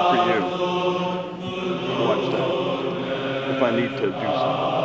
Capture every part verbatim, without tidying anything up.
for you. Watch that. If I need to do something.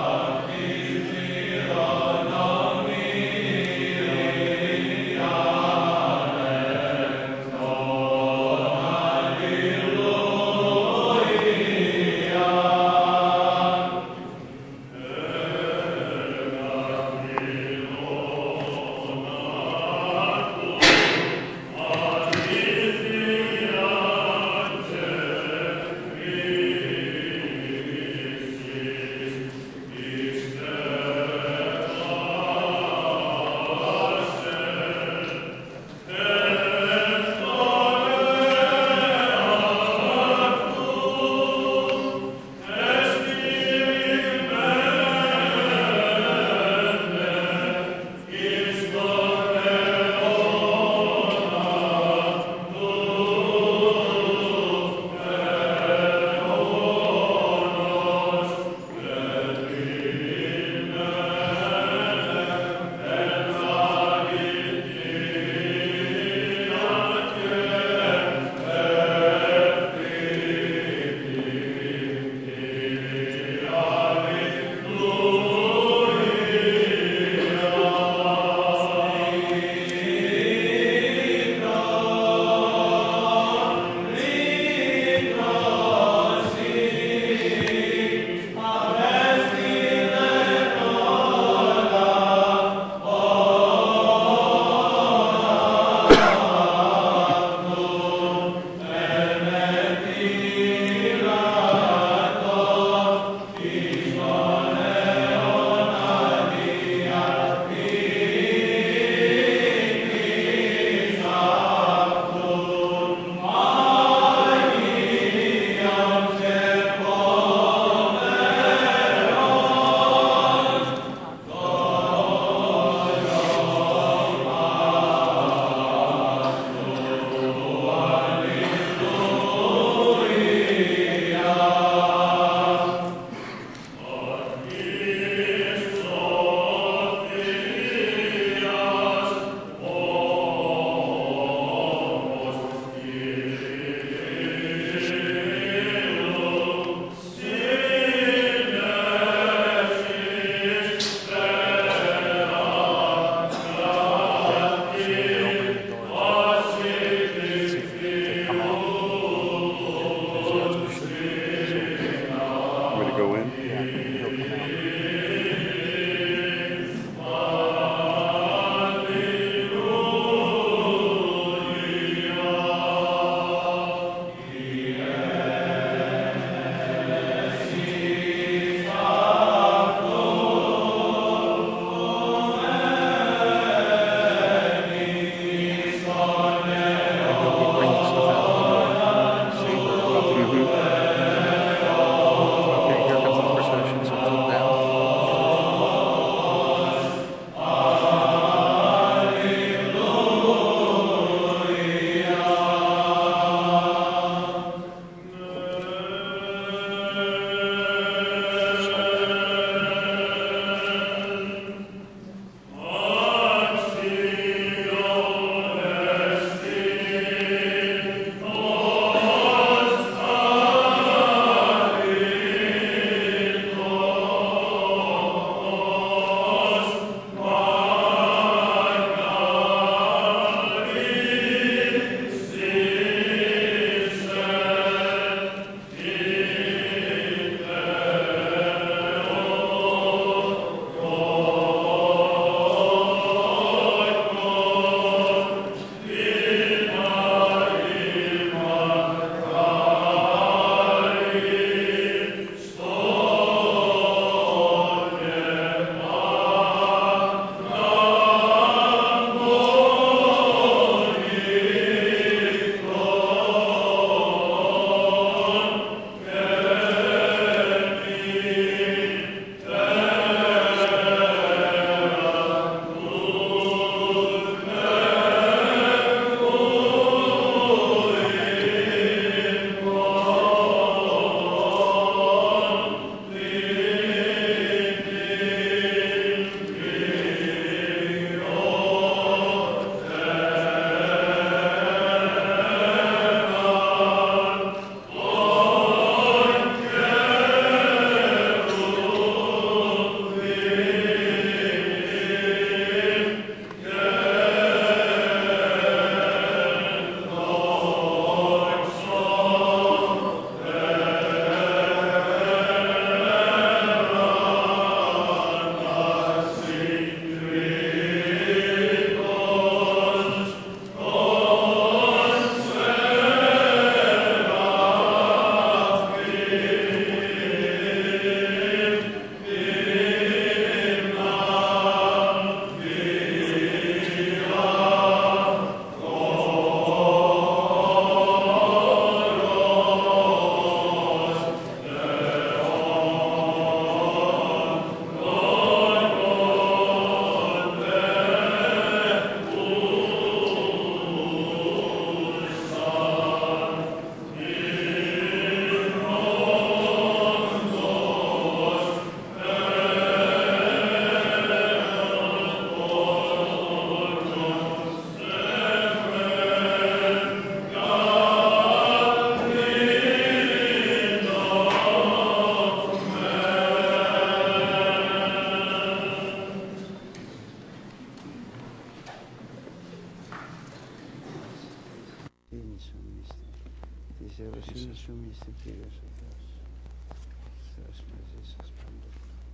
Καλοσύνη σου μη είστε Κύριος ο Θεός. Θεός μαζί σας πάντα.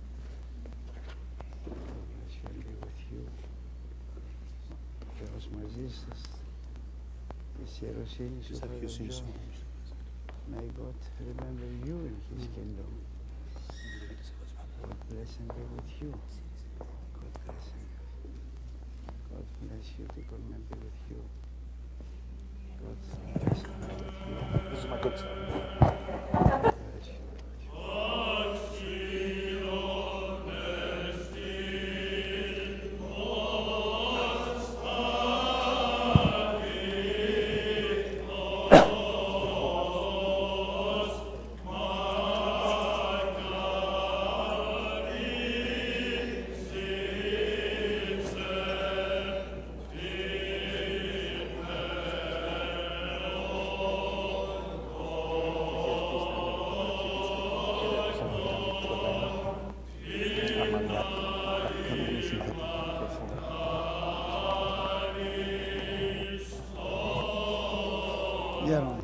God bless you and be with you. Θεός μαζί σας. Της ιεροσύνης σου Θεός. May God remember you in His kingdom. God bless and be with you. God bless and God bless you to come and be with you. God bless and be with you. This is my good side. Bless you. Γέροντα.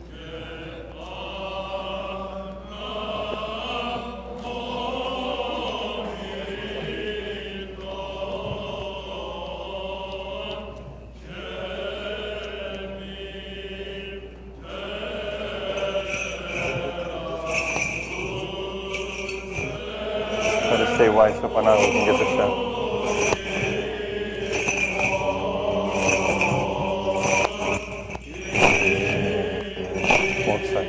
Try to stay wide so Panaro can get the shot. One sec.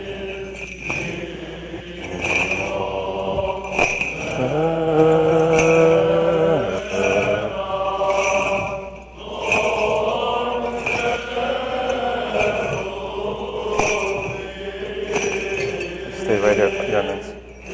Stay right here, Your Eminence.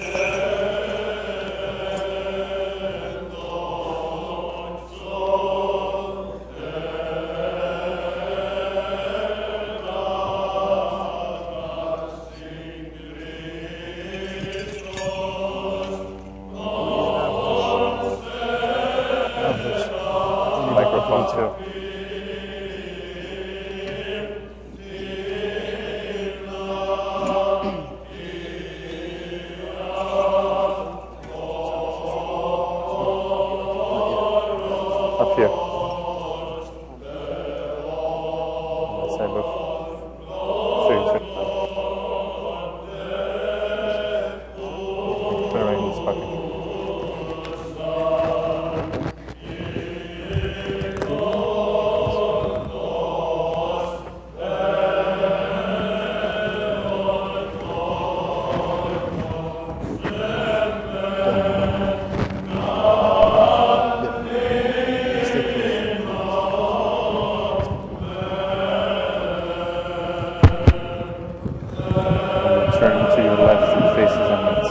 Microphone too. Up here. Side of three, three. Put it right in this pocket. Turn to your left and face His Eminence.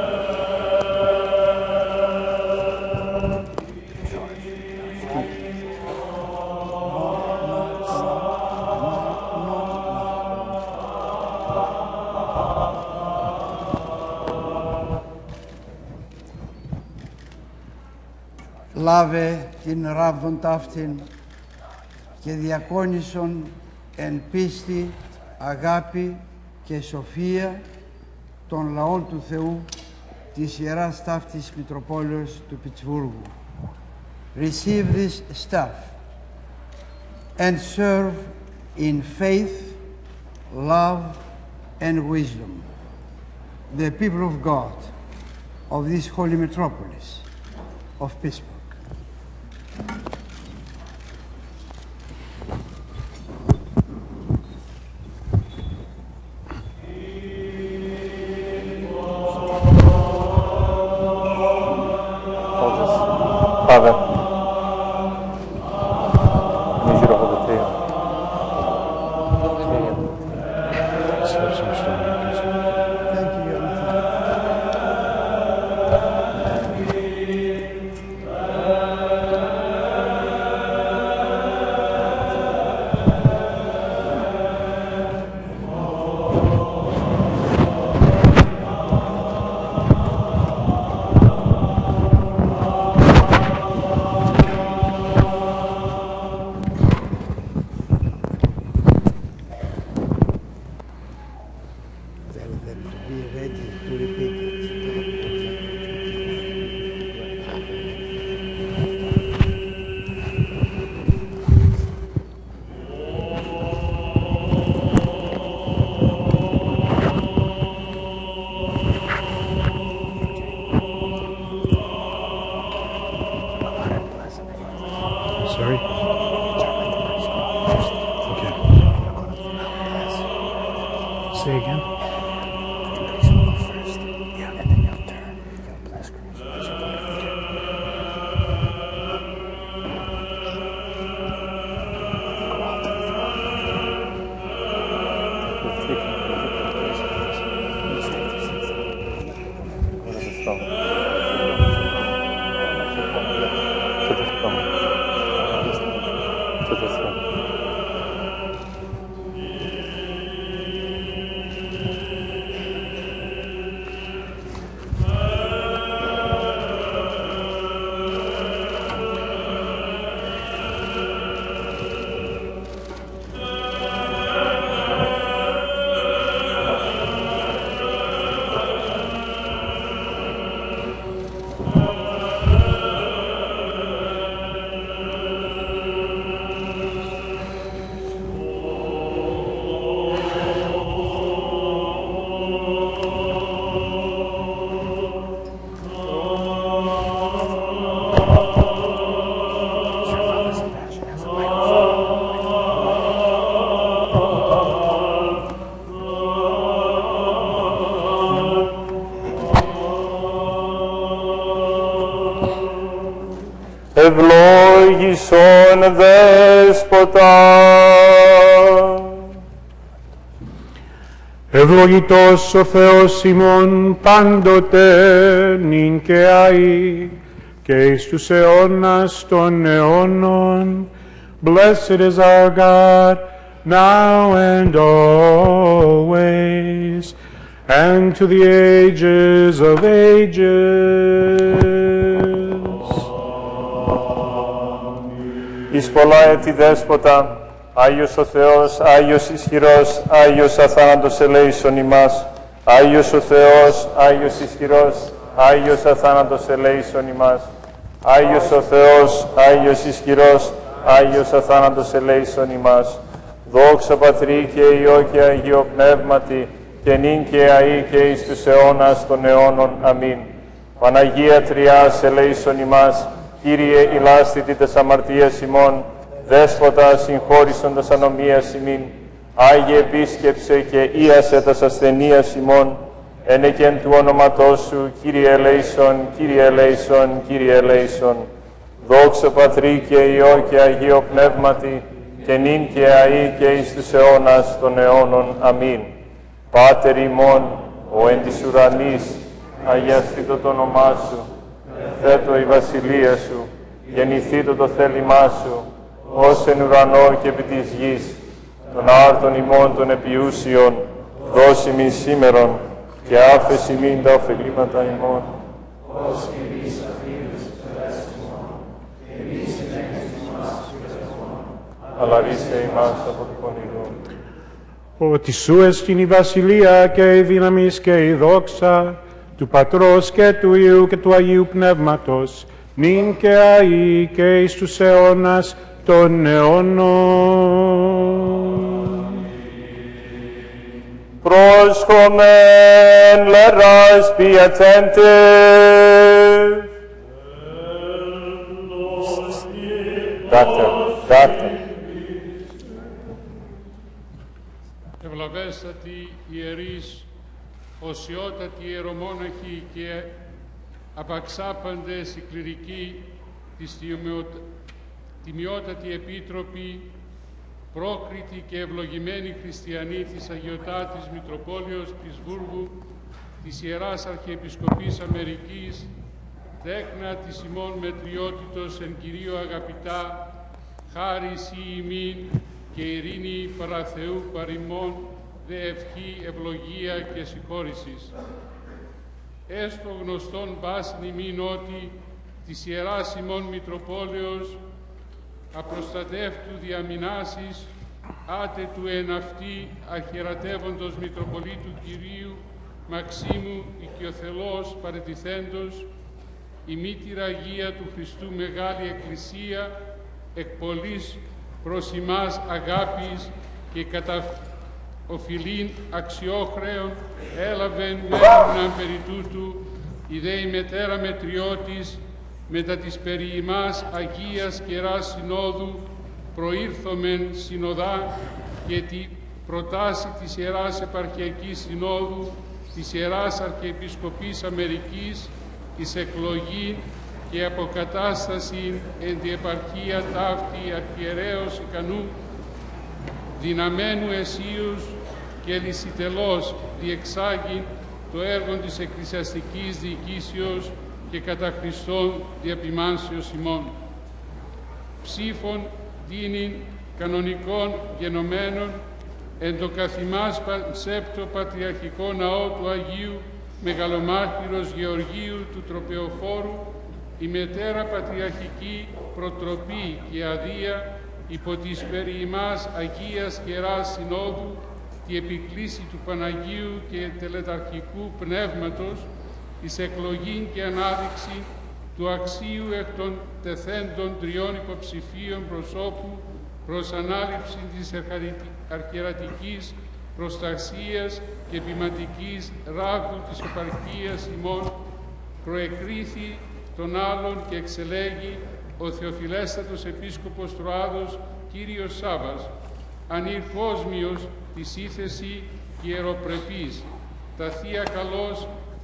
Λάβε την ράβδον ταύτην και διακόνησον εν πίστη, αγάπη και σοφία των λαών του Θεού της Ιεράς Ταύτης Μητροπόλεως του Πιτσβούργου. Receive this staff and serve in faith, love and wisdom the people of God of this holy metropolis of Pittsburgh. Father, I need you to hold the tail. Thank you, Your Honor. Tell them to be ready to repeat it. Sorry? Okay. Say again? Ευλόγησον Δέσποτα. Ευλογητός ο Θεός ημών πάντοτε νυν και αεί και εις τους αιώνας των αιώνων. Blessed is our God, now and always, and to the ages of ages. Εις πολλά έτη Δέσποτα, Άγιος ο Θεός, Άγιος ισχυρός, Άγιος αθάνατος ελέησον ημάς. Άγιος ο Θεός, Άγιος ισχυρός, Άγιος αθάνατος ελέησον ημάς. Άγιος ο Θεός, Άγιος ισχυρός, Άγιος αθάνατος ελέησον ημάς. Δόξα Πατρί και Υιό και Αγίο Πνεύματι, και νυν και αεί και εις τους αιώνας των αιώνων. Αμήν. Παναγία Τριάς ελέησον ημάς. Κύριε, ηλάσθητη τες αμαρτίας ημών, Δέσποτα, συγχώρησον τας ανομίας ημίν. Άγιε, επίσκεψε και ίασε τας ασθενείας ημών. Ενεκεν του όνοματός σου, Κύριε ελέησον, Κύριε ελέησον, Κύριε ελέησον. Δόξα Πατρί και Υιό και Αγίο Πνεύματι, και νυν και αεί και εις τους αιώνας των αιώνων. Αμήν. Πάτερ ημών, ο εν της ουρανής, αγιαστήτω το όνομά σου. Θέτω η βασιλεία σου, γεννηθήτω το θέλημά σου, ως εν ουρανό και επί της γης. Των άρτων ημών των επιούσιων, δώσει μην σήμερον, και άφεση μην τα ωφελήματα ημών. Ως και εμείς αφήνεις τους ελέησιμον, και εμείς ελέγχεις ημάς τους ελέησιμον, αλλά ρίσε ημάς από το πονηρό. Ότι σου εστιν η βασιλεία και η δύναμις και η δόξα, του Πατρός και του Υιού και του Αγίου Πνεύματος, νυν και αεί και εις τους αιώνας των αιώνων. Πρόσχομεν, let us be attentive. Doctor, doctor. Ευλαβέστατοι ιερείς, οσιότατοι ιερομόναχοι και απαξάπαντες οι κληρικοί της τιμιότατη επίτροπη, πρόκριτοι και ευλογημένοι χριστιανοί της Αγιωτάτης Μητροπόλεως Πιτσβούργου, της Ιεράς Αρχιεπισκοπής Αμερικής, τέκνα της ημών μετριότητος εν Κυρίω αγαπητά, χάρις ή ημίν και ειρήνη παραθεού παρημών, δε ευχή, ευλογία και συγχώρησης. Έστω γνωστόν πάσιν ημίν ότι της Ιεράς ημών Μητροπόλεως απροστατεύτου διαμηνάσεις άτε του εν αυτή αρχιερατεύοντος Μητροπολίτου Κυρίου Μαξίμου οικειοθελώς παρετηθέντος, η μήτηρα Αγία του Χριστού Μεγάλη Εκκλησία, εκ πολλής προς ημάς αγάπης και κατά οφειλήν αξιόχρεων, έλαβεν μέροναν περί τούτου, η δε η μετέρα μετριώτης, μετά της περί ημάς Αγίας Κεράς Συνόδου, προήρθομεν συνοδά και τη προτάση της Ιεράς Επαρχιακής Συνόδου, της Ιεράς Αρχιεπισκοπής Αμερικής, εις εκλογή και αποκατάσταση εν τη επαρχία ταύτη αρχιερέως ικανού, δυναμένου αισίους και λυσιτελώς διεξάγει το έργο της εκκλησιαστικής διοικήσεως και κατά Χριστόν διαπιμάνσεως ημών. Ψήφων δίνειν κανονικών γενομένων εν το καθημάς πανσέπτο Πατριαρχικό Ναό του Αγίου Μεγαλομάρτυρος Γεωργίου του Τροπεοφόρου, η μετέρα Πατριαρχική προτροπή και αδεία υπό της περί ημάς Αγίας Κεράς Συνόδου, τη επικλήση του Παναγίου και τελεταρχικού Πνεύματος, εις εκλογήν και ανάδειξη του αξίου εκ των τεθέντων τριών υποψηφίων προσώπου προς ανάληψη της αρχιερατικής προστασίας και επιματικής ράβδου της επαρχίας ημών, προεκρίθη των άλλων και εξελέγει ο Θεοφιλέστατος Επίσκοπος Τροάδος Κύριος Σάβας, ανηρκόσμιος της ήθεση και ιεροπρεπής, τα θεία καλώς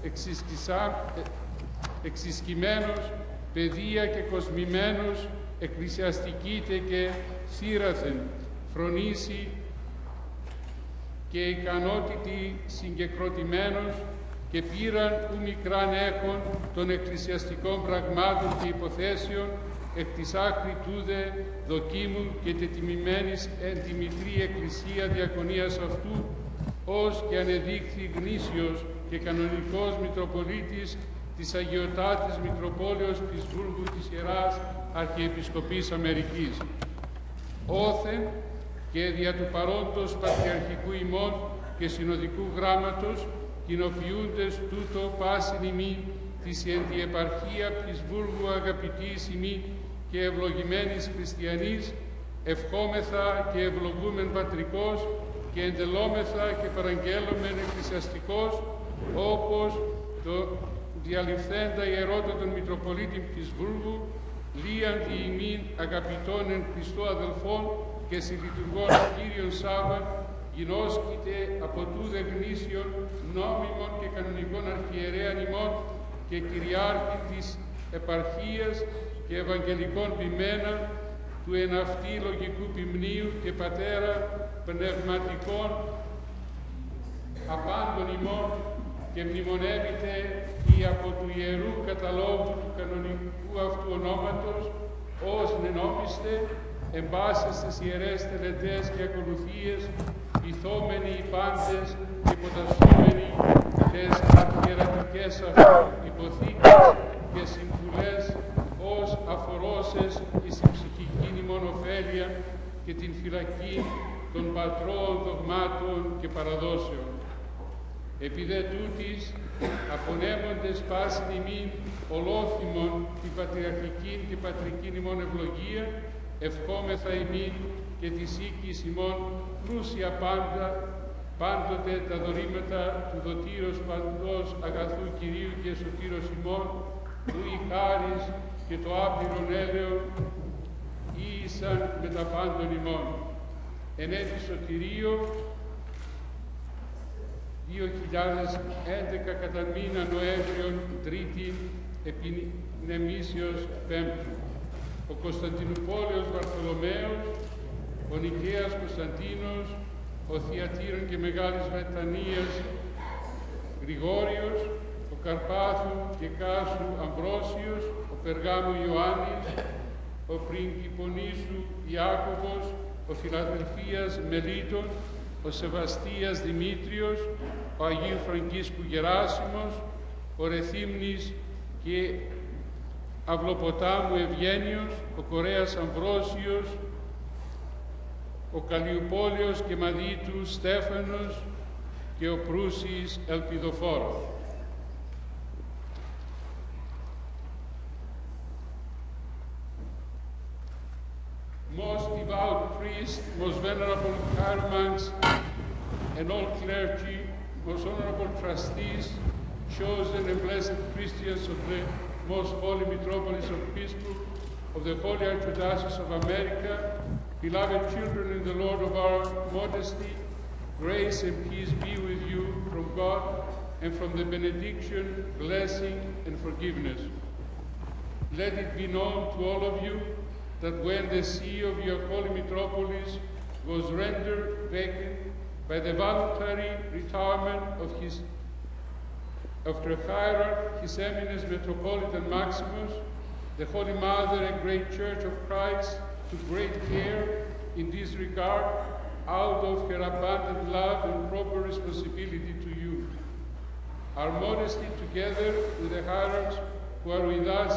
εξισκημένος, παιδεία και κοσμημένος, εκκλησιαστικήτε και θύραθεν, φρονήσει και ικανότητη συγκεκροτημένος και πήραν ου μικράν έχων των εκκλησιαστικών πραγμάτων και υποθέσεων εκ της άκρη τούδε δοκίμου και τετιμημένης εν τη μητρή εκκλησία διακονίας αυτού, ως και ανεδείχθη γνήσιος και κανονικός Μητροπολίτης της Αγιωτάτης Μητροπόλεως Pittsburgh της Ιεράς Αρχιεπισκοπής Αμερικής. Όθεν και δια του παρόντος Πατριαρχικού ημών και Συνοδικού Γράμματος κοινοποιούντες τούτο πάσιν ημί της εν τη επαρχία Pittsburgh αγαπητής ημί και ευλογημένης χριστιανής, ευχόμεθα και ευλογούμεν πατρικός και εντελόμεθα και παραγγέλωμεν εκκλησιαστικός, όπως το διαλειφθέντα ιερότητα των Μητροπολίτην Pittsburgh, λίαν τη ημίν αγαπητών εν Χριστώ αδελφών και συλλειτουργών Κύριον Σάββα, γινώσκητε από τούδε γνήσιων, νόμιμων και κανονικών αρχιερέαν ημών και κυριάρχη της επαρχίας και ευαγγελικών ποιμένα του εν αυτί λογικού ποιμνίου και πατέρα πνευματικών απάντων ημών και μνημονεύεται ή από του Ιερού Καταλόγου του κανονικού αυτού ονόματος, ως νενόμιστε, εν πάσες τις ιερές τελετές και ακολουθίες, ηθόμενοι οι πάντες και υποτασσόμενοι τες αρχιερατικές αυτού υποθήκες και συμβουλές, ως αφορώσες εις την ψυχική ημών ωφέλεια και την φυλακή των πατρών δογμάτων και παραδόσεων. Επί δε τούτης, απονέμοντες πάσιν ημίν ολόθυμον την πατριαρχική και πατρική ημών ευλογία, ευχόμεθα ημίν και της οίκης ημών πλούσια πάντα, πάντοτε τα δωρήματα του δοτήρος παντός αγαθού Κυρίου και σωτήρος ημών, που η χάρις και το άπειρον έλεον ήσαν με τα πάντων ημών. Εν έτη σωτηρίο δύο χιλιάδες έντεκα κατά μήνα Νοέμβριον Τρίτη επινεμήσεως Πέμπτου. Ο Κωνσταντινουπόλεως Βαρθολομαίος, ο Νικαίας Κωνσταντίνος, ο Θιατήρων και Μεγάλης Βρετανίας Γρηγόριος, ο Καρπάθου και Κάσου Αμβρόσιος, ο Περγάμου Ιωάννης, ο Πριγκιπονήσου Ιάκωβος, ο Φιλαδελφίας Μελίτων, ο Σεβαστίας Δημήτριος, ο Αγίου Φραγκίσκου Γεράσιμος, ο Ρεθύμνης και Αυλοποτάμου Ευγένιος, ο Κορέας Αμβρόσιος, ο Καλλιουπόλεος και Μαδίτου Στέφανος και ο Προύσης Ελπιδοφόρος. Most devout priest, most venerable chiromancs, and all clergy, most honorable trustees, chosen and blessed Christians of the most holy metropolis of Pittsburgh, of the Holy Archdiocese of America, beloved children in the Lord of our modesty, grace and peace be with you from God and from the benediction, blessing, and forgiveness. Let it be known to all of you that when the see of your holy metropolis was rendered vacant by the voluntary retirement of his of the hierarch, His Eminence Metropolitan Maximus, the Holy Mother and Great Church of Christ took great care in this regard out of her abundant love and proper responsibility to you. Our modesty, together with the hierarchs who are with us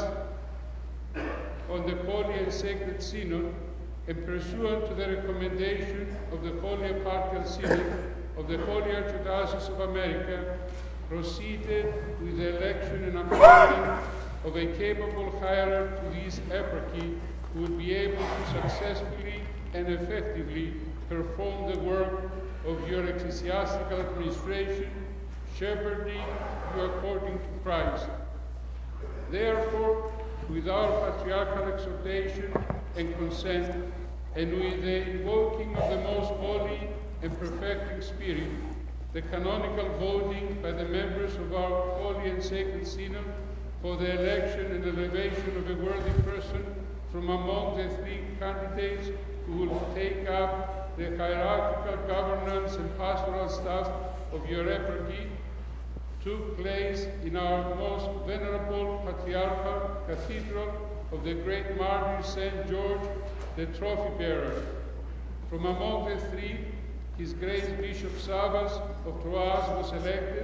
on the Holy and Sacred Synod, and pursuant to the recommendation of the Holy Eparchial Synod of the Holy Archdiocese of America, proceeded with the election and appointment of a capable hierarch to this eparchy who would be able to successfully and effectively perform the work of your ecclesiastical administration, shepherding you according to Christ. Therefore, with our patriarchal exhortation and consent, and with the invoking of the most holy and perfecting Spirit, the canonical voting by the members of our Holy and Sacred Synod for the election and elevation of a worthy person from among the three candidates who will take up the hierarchical governance and pastoral staff of your eparchy took place in our most venerable patriarchal cathedral of the great martyr Saint George, the trophy bearer. From among the three, His Grace Bishop Savas of Troyes was elected,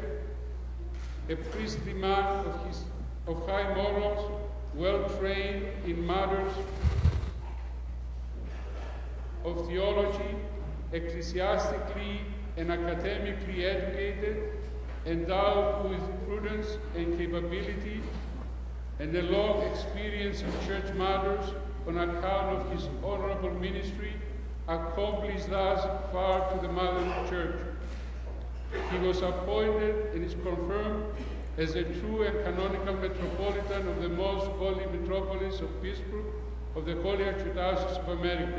a priestly man of, his, of high morals, well-trained in matters of theology, ecclesiastically and academically educated, endowed with prudence and capability, and a long experience in church matters on account of his honorable ministry, accomplished thus far to the Mother Church. He was appointed and is confirmed as a true and canonical Metropolitan of the most holy metropolis of Pittsburgh, of the Holy Archdiocese of America.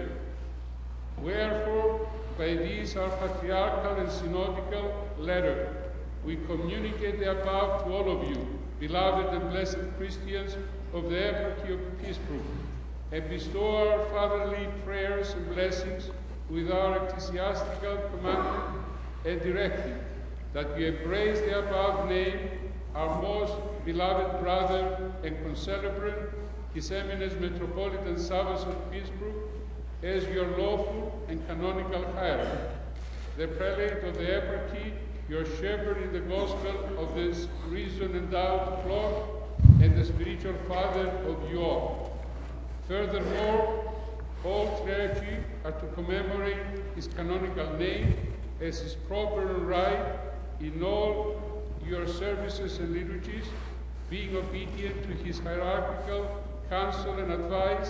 Wherefore, by this our patriarchal and synodical letter, we communicate the above to all of you, beloved and blessed Christians of the eparchy of Pittsburgh, and bestow our fatherly prayers and blessings with our ecclesiastical commandment and directive, that you embrace the above name, our most beloved brother and concelebrant, His Eminence Metropolitan Savas of Pittsburgh, as your lawful and canonical hierarch, the prelate of the eparchy, your shepherd in the gospel of this reason-endowed flock, and the spiritual father of you all. Furthermore, all clergy are to commemorate his canonical name as is proper and right in all your services and liturgies, being obedient to his hierarchical counsel and advice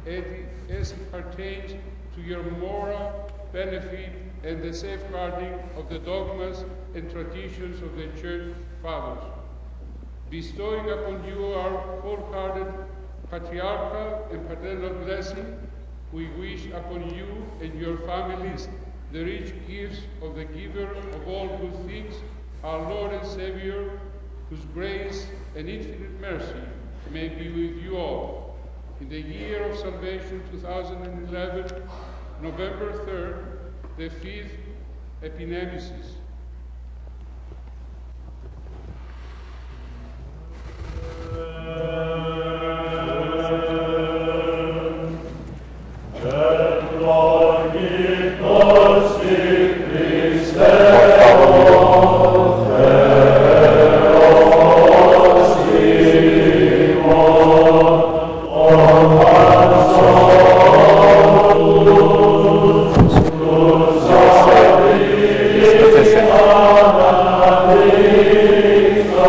as it pertains to your moral benefit and the safeguarding of the dogmas and traditions of the Church Fathers. Bestowing upon you our wholehearted patriarchal and paternal blessing, we wish upon you and your families the rich gifts of the giver of all good things, our Lord and Savior, whose grace and infinite mercy may be with you all. In the year of salvation two thousand eleven, November third, the fifth Epinemesis. Thank you.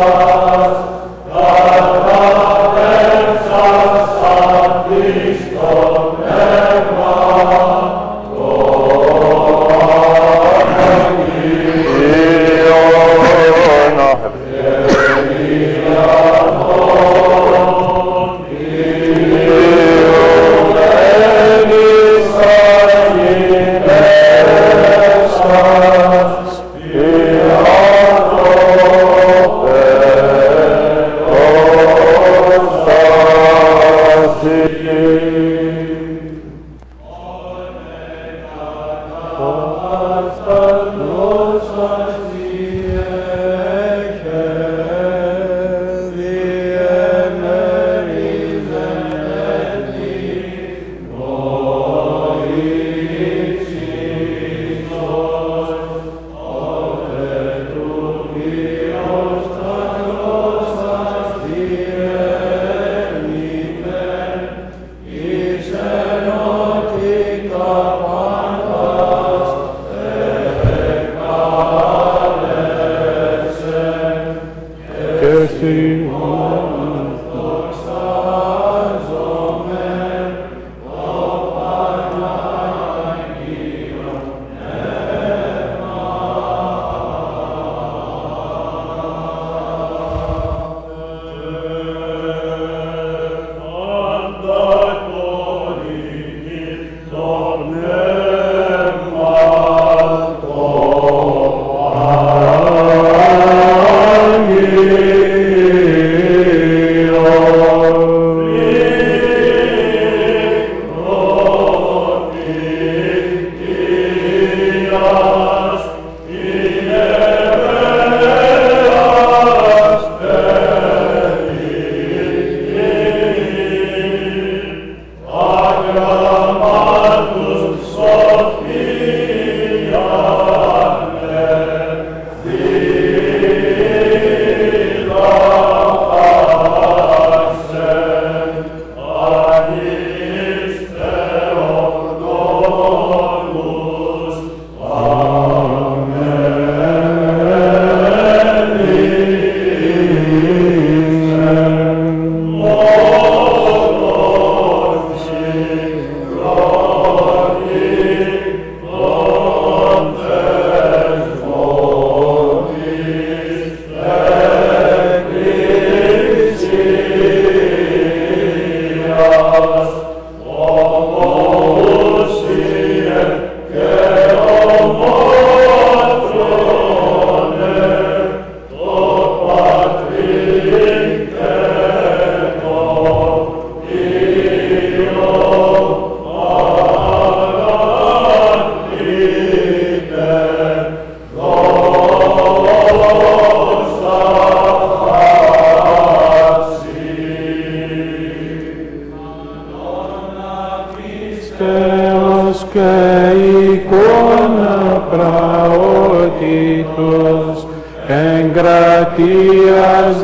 Εγκρατείας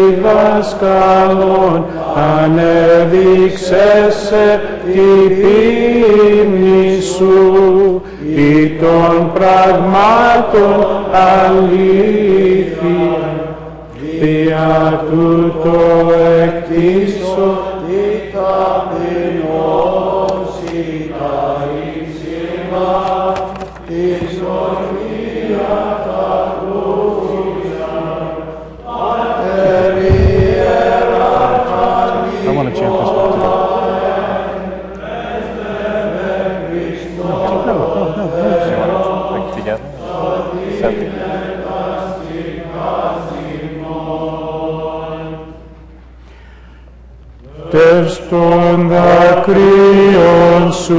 διδασκάλων ανέδειξεσαι την πίμνη σου ή των πραγμάτων αλήθεια. Δια τούτο εκτίσω τη ταπεινώση τα ύψημα τη σοφία τα πλούσια. I want to chant this one too. No, no, no, no. Like together? Seven. Τες των δακρύων σου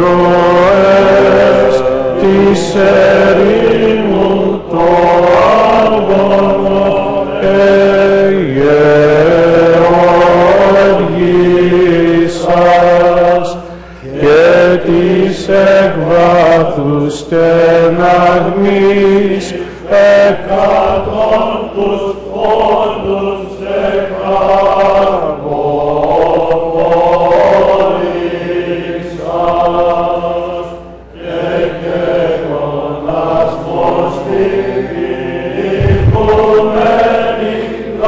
ροές της ερήμου το άγωνο εγεωργήσας και της εκβάθους στεναγμής εκατόν τους πόντους εκαβολήσας και καίγοντας πως την οικουμένη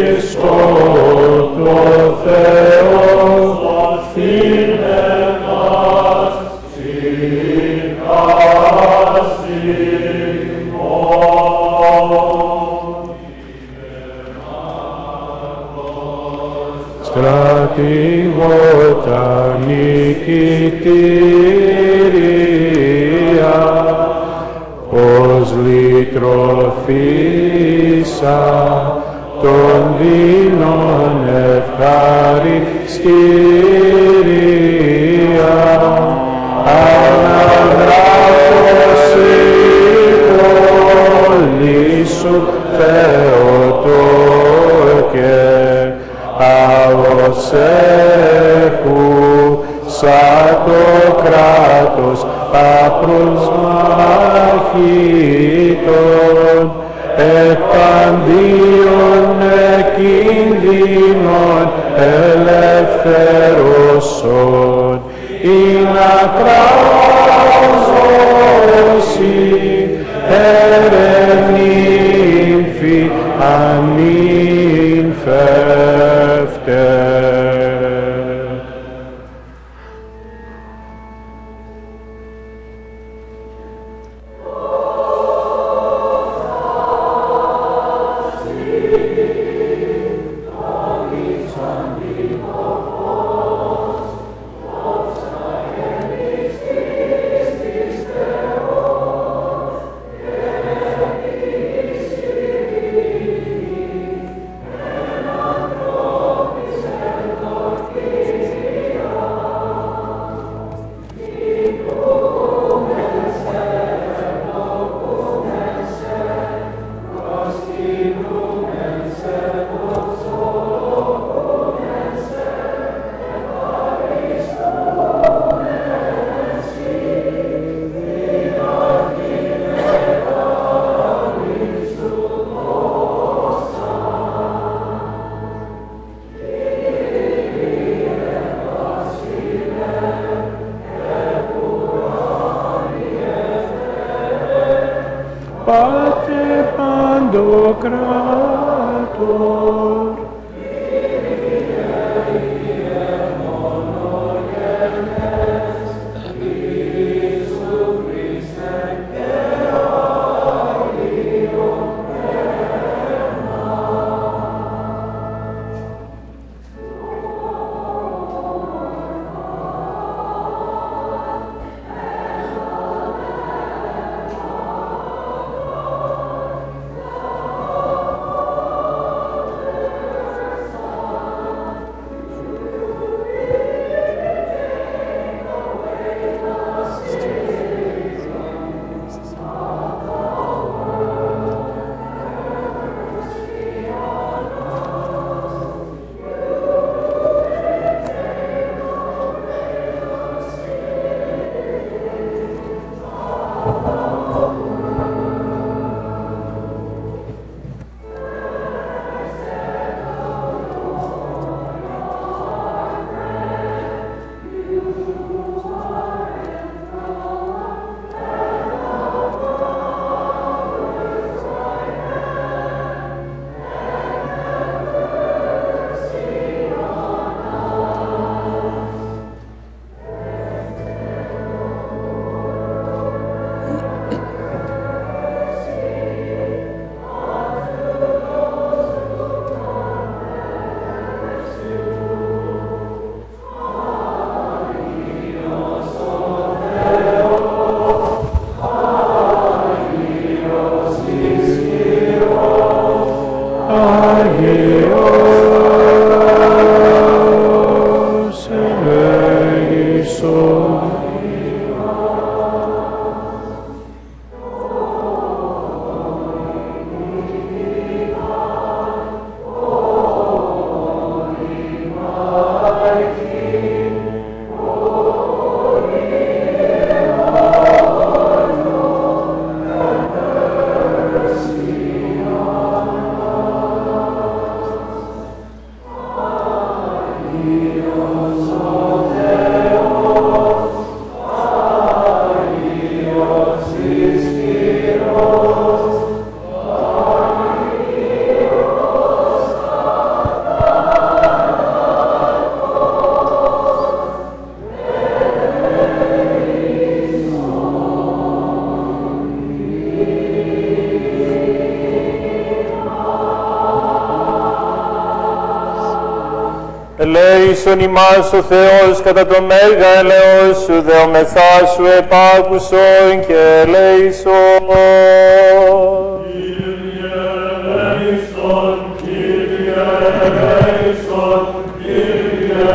Χριστό το Θεό, οθήνε μας στρατηγότα νικητήρια, ως λυτρωθήσα των δεινών ευχαριστήρια, αναγράφος η πόλη σου Θεοτόκε, αος έχουσα το κράτος απροσμάχητον, εκπαντίον εκκινδύνων ελευθερώσον, ή να κράζωση ερενήμφη ανήμφευτε. Πάτε παντοκράτορ, Ελέησον ημάς ο Θεός κατά το μέγα ελεός σου, δεομεθά σου επάκουσον και ελέησον. Κύριε ελέησον, Κύριε ελέησον, Κύριε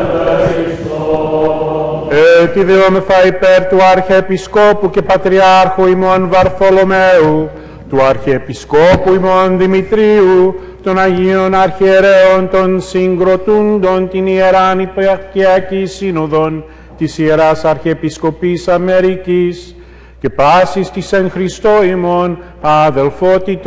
ελέησον. Έτι δεόμεθα υπέρ του Αρχιεπισκόπου και Πατριάρχου ημών Βαρθολομαίου, του Αρχιεπισκόπου ημών Δημητρίου, των Αγίων Αρχιερέων των συγκροτούντων την Ιεράν Υπαρχιακή Σύνοδον της Ιεράς Αρχιεπισκοπής Αμερικής και πάσης της εν Χριστώ ημών αδελφότητος.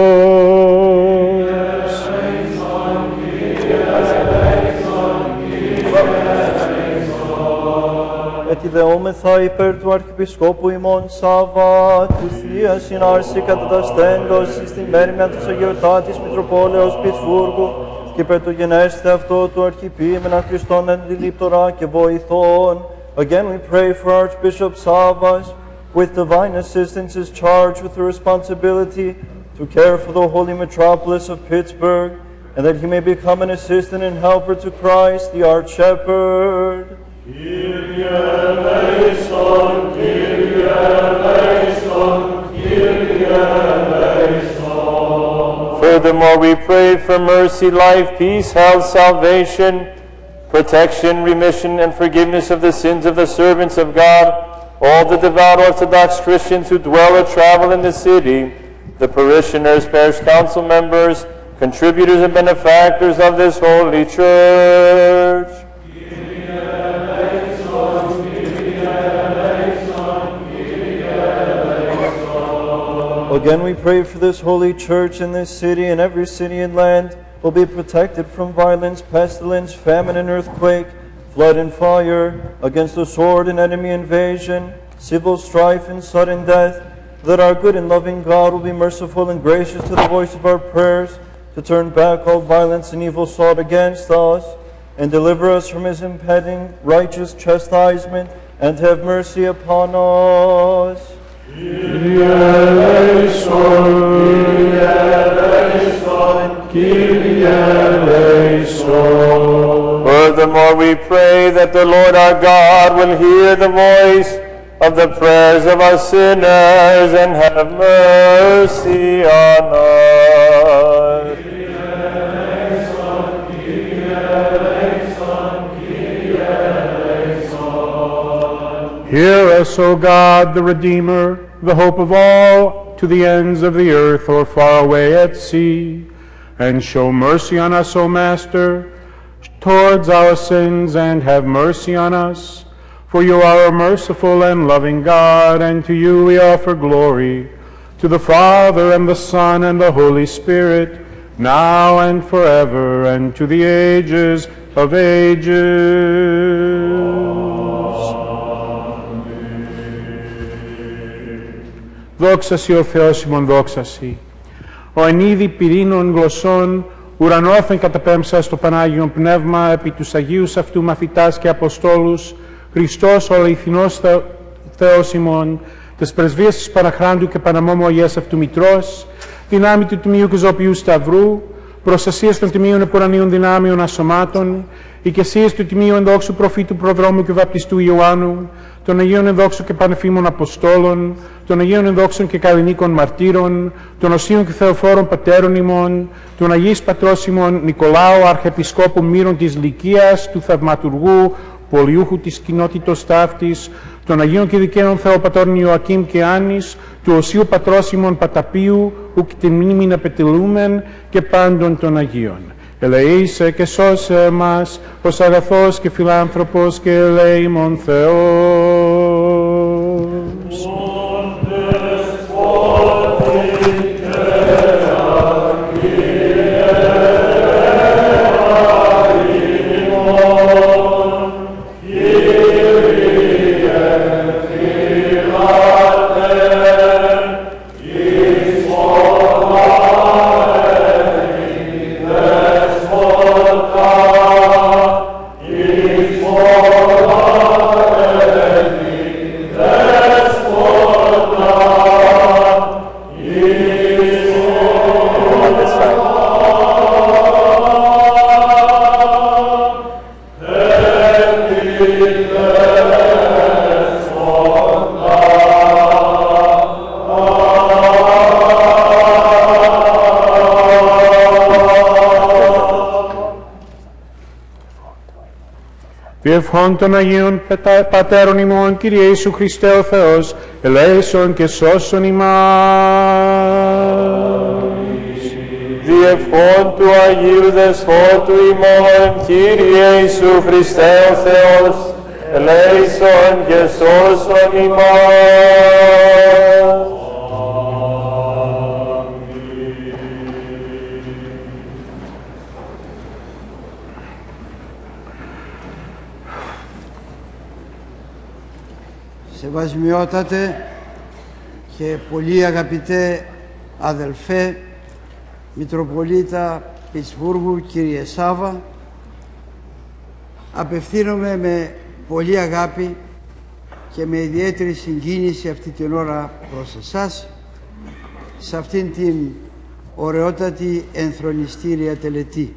Έτι δεόμεθα υπέρ του Αρχιεπισκόπου ημών Σάβα, του Θεία συνάρση κατά τα στέντος εις την μέρημνα της αγιορτάτης Μητροπόλεως Πιτσβούργου και υπέρ του γενέστε αυτό του Αρχιπίμενα Χριστών αντιλήπτορα και βοηθών. Again we pray for Archbishop Savas, with divine assistance is charged with the responsibility to care for the holy metropolis of Pittsburgh, and that he may become an assistant and helper to Christ, the Arch-Shepherd. Κύριε ελέησον, Κύριε ελέησον, Κύριε ελέησον. Furthermore, we pray for mercy, life, peace, health, salvation, protection, remission, and forgiveness of the sins of the servants of God, all the devout Orthodox Christians who dwell or travel in the city, the parishioners, parish council members, contributors and benefactors of this holy church. Again we pray for this holy church in this city and every city and land will be protected from violence, pestilence, famine and earthquake, flood and fire, against the sword and enemy invasion, civil strife and sudden death, that our good and loving God will be merciful and gracious to the voice of our prayers, to turn back all violence and evil sought against us, and deliver us from his impending righteous chastisement, and have mercy upon us. Κύριε ελέησον, Κύριε ελέησον, Κύριε ελέησον. Furthermore, we pray that the Lord our God will hear the voice of the prayers of our sinners and have mercy on us. Κύριε ελέησον, Κύριε ελέησον, Κύριε ελέησον. Hear us, O God, the Redeemer, the hope of all, to the ends of the earth or far away at sea, and show mercy on us, O Master, towards our sins, and have mercy on us. For you are a merciful and loving God, and to you we offer glory, to the Father, and the Son, and the Holy Spirit, now and forever, and to the ages of ages. Δόξα σοι ο Θεός ημών, δόξα σοι. Ο εν είδη πυρήνων γλωσσών, ουρανόφεν καταπέμψα στο Πανάγιον Πνεύμα, επί τους Αγίους αυτού μαθητάς και Αποστόλους, Χριστός ο αληθινός Θεό, Θεός ημών, τες πρεσβείες της Παναχράντου και Παναμόμου Αγίας αυτού Μητρός, δυνάμει του Τιμίου και Ζωοποιού Σταυρού, προστασίας των Τιμίων Επουρανίων δυνάμεων ασωμάτων, οικεσίες του Τιμίου Ενδόξου Προφήτου Προδρόμου και Βαπτιστού Ιωάννου, των Αγίων Ενδόξων και Πανεφήμων Αποστόλων, των Αγίων Ενδόξων και Καλλινίκων Μαρτύρων, των Οσίων και Θεοφόρων Πατέρων ημών, των Αγίης Πατρός ημών Νικολάου Αρχιεπισκόπου Μύρων της Λυκίας, του Θαυματουργού, Πολιούχου της κοινότητος ταύτης, των Αγίων και Δικαίων Θεοπατώρων Ιωακήμ και Άννης, του Οσίου Πατρός ημών Παταπίου, ουκ την μνήμην απετελούμεν, και πάντων των Αγίων. Ελεήσε και σώσε εμάς, ως αγαθός και φιλάνθρωπος και ελεήμων Θεός. Is for Διευχών των Αγίων Πατέρων ημών, Κύριε Ιησού Χριστέ ο Θεός, ελέησον και σώσον ημάς. Διευχών του Αγίου Δεσπότου ημών, Κύριε Ιησού Χριστέ ο Θεός, ελέησον και σώσον ημάς. Σεβασμιότατε και πολύ αγαπητέ αδελφέ Μητροπολίτα Πιτσβούργου, κύριε Σάβα, απευθύνομαι με πολύ αγάπη και με ιδιαίτερη συγκίνηση αυτή την ώρα προς εσάς σε αυτήν την ωραιότατη ενθρονιστήρια τελετή.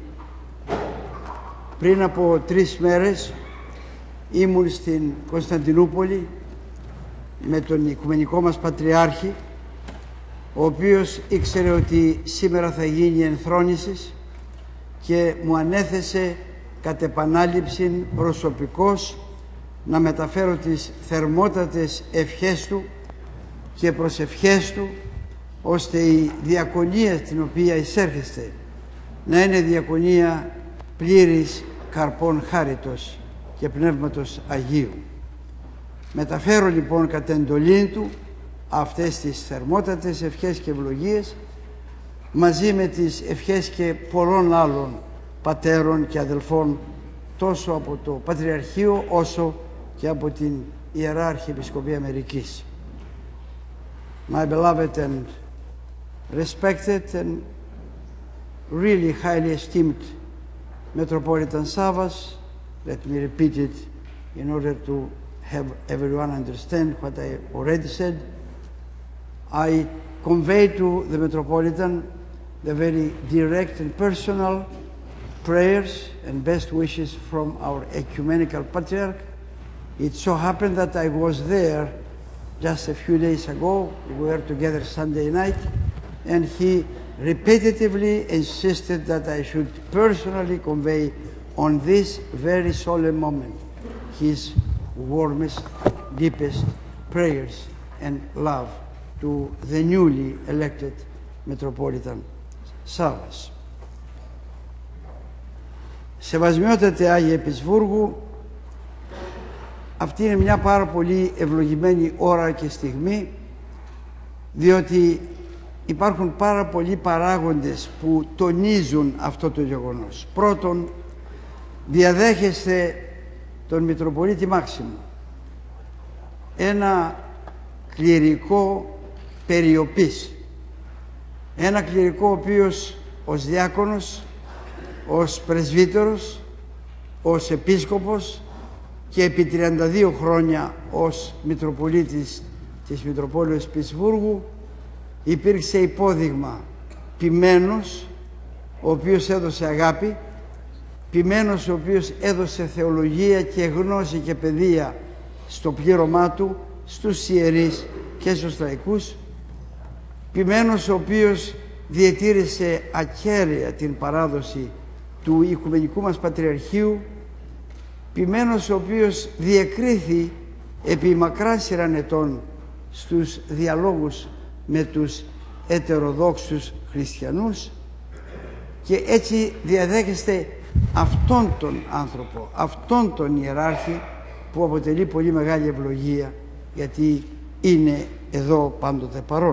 Πριν από τρεις μέρες ήμουν στην Κωνσταντινούπολη με τον Οικουμενικό μας Πατριάρχη, ο οποίος ήξερε ότι σήμερα θα γίνει η ενθρόνηση και μου ανέθεσε κατ' επανάληψη προσωπικώς να μεταφέρω τις θερμότατες ευχές του και προσευχές του, ώστε η διακονία την οποία εισέρχεστε να είναι διακονία πλήρης καρπών χάριτος και Πνεύματος Αγίου. Μεταφέρω λοιπόν κατ' εντολή του αυτές τις θερμότατες ευχές και ευλογίες μαζί με τις ευχές και πολλών άλλων πατέρων και αδελφών τόσο από το Πατριαρχείο όσο και από την Ιερά Αρχιεπισκοπή Αμερικής. My beloved and respected and really highly esteemed Metropolitan Savas, let me repeat it in order to have everyone understand what I already said. I convey to the Metropolitan the very direct and personal prayers and best wishes from our ecumenical patriarch. It so happened that I was there just a few days ago. We were together Sunday night, and he repetitively insisted that I should personally convey on this very solemn moment his warmest, deepest prayers and love to the newly elected Metropolitan Savas. Σεβασμιότατε Άγιε Πιτσβούργου, αυτή είναι μια πάρα πολύ ευλογημένη ώρα και στιγμή, διότι υπάρχουν πάρα πολλοί παράγοντες που τονίζουν αυτό το γεγονός. Πρώτον, διαδέχεστε τον Μητροπολίτη Μάξιμο, ένα κληρικό περιοπής, ένα κληρικό ο οποίος ως διάκονος, ως πρεσβύτερος, ως επίσκοπος και επί τριάντα δύο χρόνια ως Μητροπολίτης της Μητροπόλεως Πιτσβούργου υπήρξε υπόδειγμα ποιμένος, ο οποίος έδωσε αγάπη, ποιμένος ο οποίος έδωσε θεολογία και γνώση και παιδεία στο πλήρωμά του, στους ιερείς και στους λαϊκούς, ποιμένος ο οποίος διατήρησε ακέραια την παράδοση του Οικουμενικού μας Πατριαρχείου, ποιμένος ο οποίος διεκρίθη επί μακράν σειράν ετών στους διαλόγους με τους ετεροδόξους χριστιανούς, και έτσι διαδέχεστε αυτόν τον άνθρωπο, αυτόν τον ιεράρχη, που αποτελεί πολύ μεγάλη ευλογία γιατί είναι εδώ πάντοτε παρόν.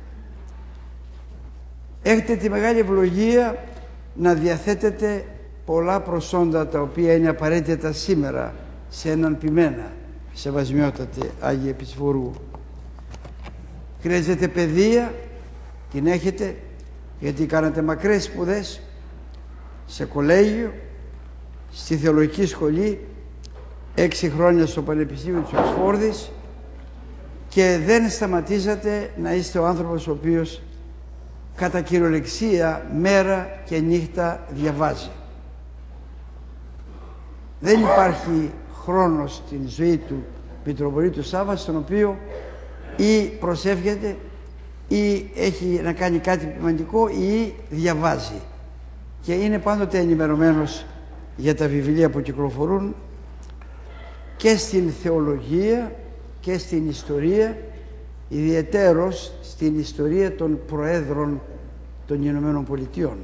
Έχετε τη μεγάλη ευλογία να διαθέτετε πολλά προσόντα τα οποία είναι απαραίτητα σήμερα σε έναν ποιμένα, σεβασμιότατε Άγιε Πιτσβούργου. Χρειάζεται παιδεία, την έχετε, γιατί κάνατε μακρές σπουδές σε κολέγιο, στη θεολογική σχολή, έξι χρόνια στο Πανεπιστήμιο της Οξφόρδης, και δεν σταματήσατε να είστε ο άνθρωπος ο οποίος κατά κυριολεξία μέρα και νύχτα διαβάζει. Δεν υπάρχει χρόνος στην ζωή του Μητροπολίτου Σάβα στον οποίο ή προσεύχεται ή έχει να κάνει κάτι ποιηματικό ή διαβάζει, και είναι πάντοτε ενημερωμένος για τα βιβλία που κυκλοφορούν, και στην θεολογία και στην ιστορία, ιδιαιτέρως στην ιστορία των Προέδρων των Ηνωμένων Πολιτειών.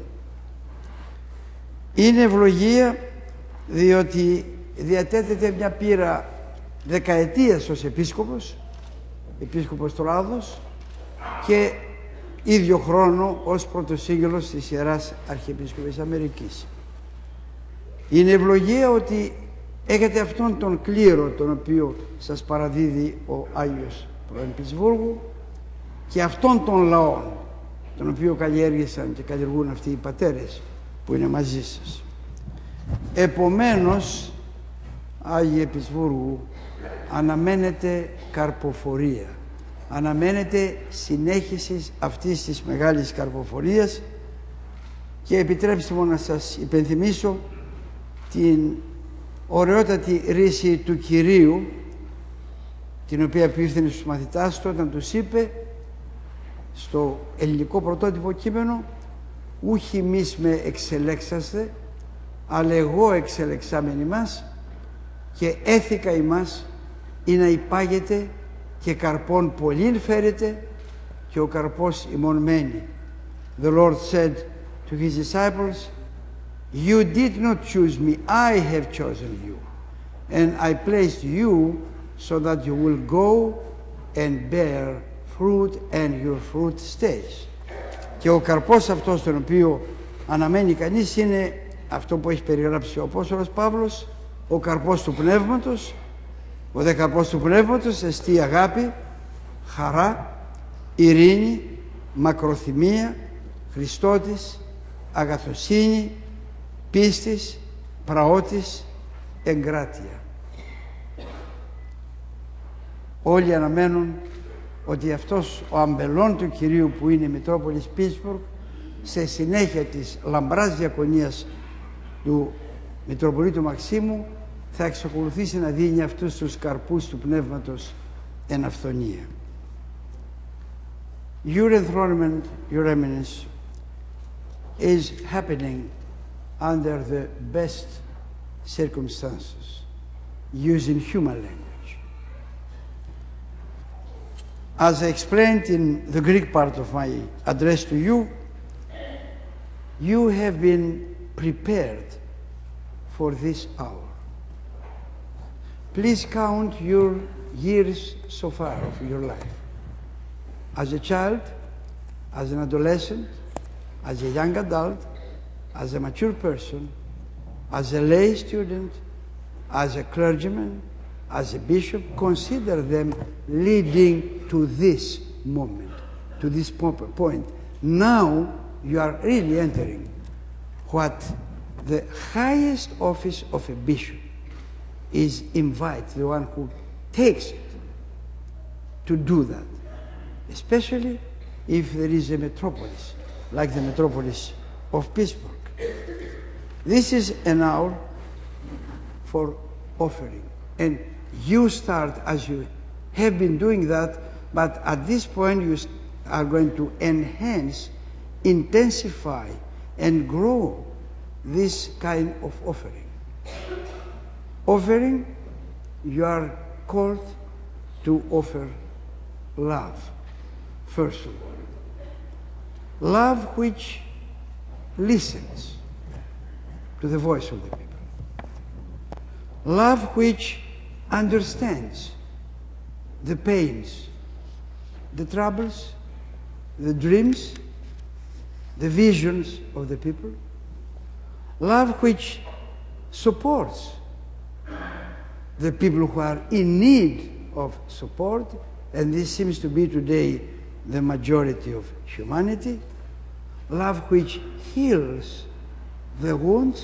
Είναι ευλογία διότι διατέθεται μια πείρα δεκαετίας ως επίσκοπος, επίσκοπος του Ράδος, και ίδιο χρόνο ως πρωτοσύγγελος της Ιεράς Αρχιεπίσκοπης Αμερικής. Είναι ευλογία ότι έχετε αυτόν τον κλήρο τον οποίο σας παραδίδει ο Άγιος Πρώην Πιτσβούργου και αυτόν τον λαό τον οποίο καλλιέργησαν και καλλιεργούν αυτοί οι πατέρες που είναι μαζί σας. Επομένως, Άγιε Πιτσβούργου, αναμένεται καρποφορία, αναμένεται συνέχιση αυτής της μεγάλης καρποφορίας, και επιτρέψτε μου να σας υπενθυμίσω την ωραιότατη ρίση του Κυρίου, την οποία απίφθηνε στους μαθητάς του όταν τους είπε στο ελληνικό πρωτότυπο κείμενο «Ούχι εμείς με εξελέξαστε, αλλά εγώ εξελεξάμεν ημάς, και έθικα ημάς ή να υπάγεται και καρπών πολλήν φέρετε, και ο καρπός ημών μένει». The Lord said to his disciples, "You did not choose me, I have chosen you, and I placed you so that you will go and bear fruit and your fruit stays. Και ο καρπός αυτός τον οποίο αναμένει κανείς είναι αυτό που έχει περιγράψει ο Απόστολος Παύλος, ο καρπός του Πνεύματος. Ο δε καρπός του Πνεύματος εστί αγάπη, χαρά, ειρήνη, μακροθυμία, Χριστότης, αγαθοσύνη, πίστης, πραότης, εγκράτεια. Όλοι αναμένουν ότι αυτός ο αμπελών του Κυρίου που είναι η Μητρόπολης Πίτσμπουργκ, σε συνέχεια της λαμπράς διακονίας του Μητροπολίτου Μαξίμου, θα εξακολουθήσει να δίνει αυτούς τους καρπούς του Πνεύματος εν αυθονία. Your enthronement, Your Eminence, is happening under the best circumstances, using human language. As I explained in the Greek part of my address to you, you have been prepared for this hour. Please count your years so far of your life. As a child, as an adolescent, as a young adult, as a mature person, as a lay student, as a clergyman, as a bishop, consider them leading to this moment, to this point. Now you are really entering what the highest office of a bishop is invite the one who takes it to do that, especially if there is a metropolis like the Metropolis of Pittsburgh. This is an hour for offering, and you start as you have been doing that, but at this point you are going to enhance, intensify, and grow this kind of offering. Offering, you are called to offer love, first of all. Love which listens to the voice of the people. Love which understands the pains, the troubles, the dreams, the visions of the people. Love which supports the people who are in need of support, and this seems to be today the majority of humanity. Love which heals the wounds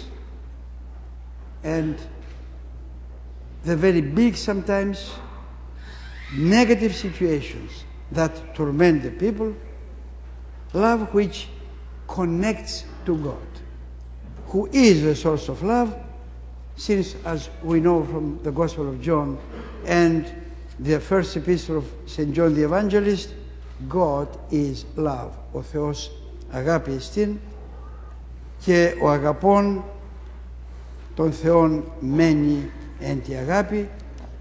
and the very big, sometimes negative situations that torment the people. Love which connects to God, who is the source of love, since, as we know from the Gospel of John and the first epistle of Saint John the Evangelist, God is love. Ο Θεός αγάπη εστίν, και ο αγαπών των Θεών μένει εν τη αγάπη,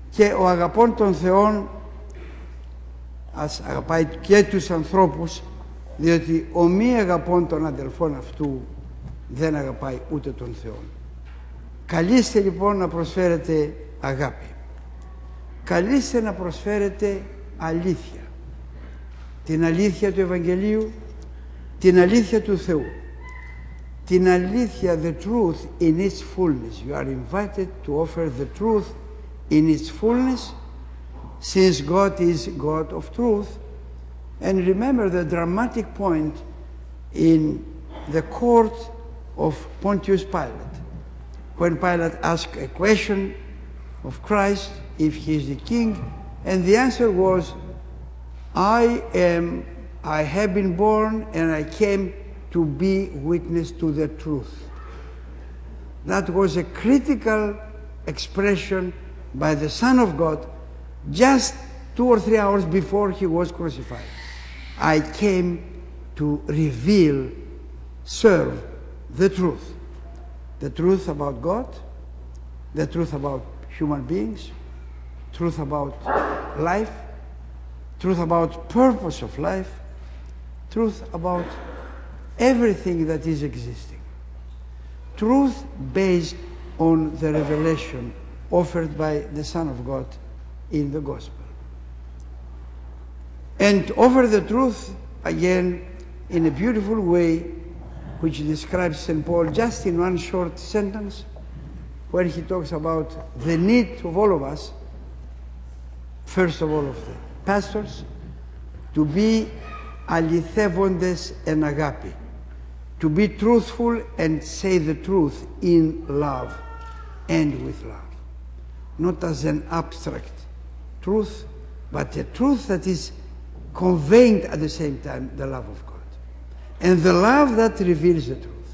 Και ο αγαπών των Θεών ας αγαπάει και τους ανθρώπους, διότι ο μη αγαπών των αδελφών αυτού δεν αγαπάει ούτε τον Θεό. Καλείστε λοιπόν να προσφέρετε αγάπη. Καλείστε να προσφέρετε αλήθεια. Την αλήθεια του Ευαγγελίου, την αλήθεια του Θεού. Την αλήθεια, the truth in its fullness. You are invited to offer the truth in its fullness, since God is God of truth. And remember the dramatic point in the court of Pontius Pilate, when Pilate asked a question of Christ, if he is the king, and the answer was, I am, I have been born and I came to be witness to the truth. That was a critical expression by the Son of God just two or three hours before he was crucified. I came to reveal, serve the truth. The truth about God, the truth about human beings, truth about life, truth about purpose of life, truth about everything that is existing. Truth based on the revelation offered by the Son of God in the Gospel. And offer the truth again in a beautiful way, which describes Saint Paul just in one short sentence, where he talks about the need of all of us, first of all of the pastors, to be αληθεύοντες εν αγάπη, to be truthful and say the truth in love and with love, not as an abstract truth, but a truth that is conveying at the same time the love of God, and the love that reveals the truth.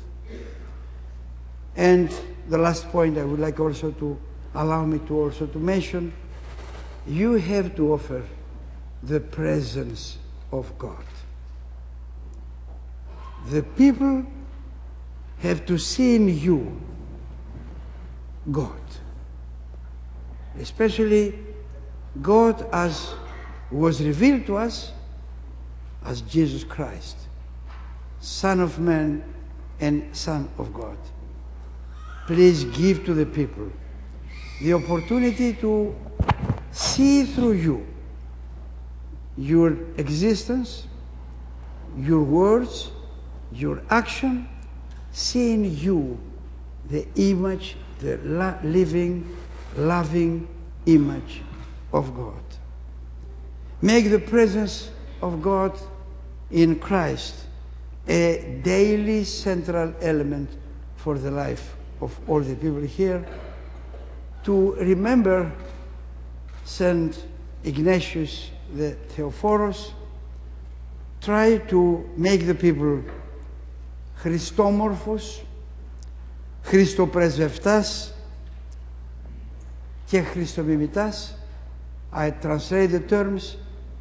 And the last point I would like also to allow me to also to mention, you have to offer the presence of God. The people have to see in you God, especially God as was revealed to us as Jesus Christ, Son of Man and Son of God. Please give to the people the opportunity to see through you, your existence, your words, your action, see in you the image, the la- living, loving image of God. Make the presence of God in Christ a daily central element for the life of all the people here. To remember Saint Ignatius the Theophoros, try to make the people Χριστόμορφος, Χριστοπρεσβευτάς και Χριστομιμητάς. I translate the terms,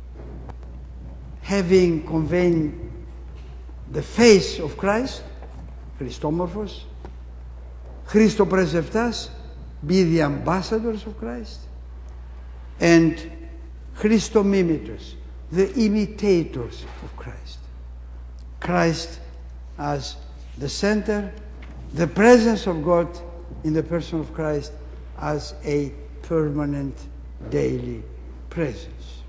having conveyed the face of Christ, Χριστόμορφος, Χριστοπρεσβευτάς, be the ambassadors of Christ, and Christomimiters, the imitators of Christ. Christ as the center, the presence of God in the person of Christ as a permanent daily presence.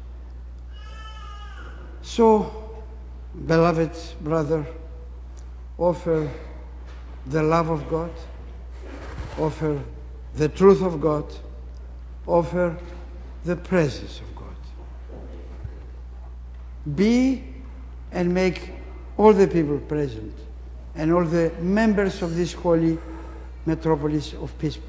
So, beloved brother, offer the love of God, offer the truth of God, offer the presence of God. Be and make all the people present and all the members of this holy metropolis of Pittsburgh.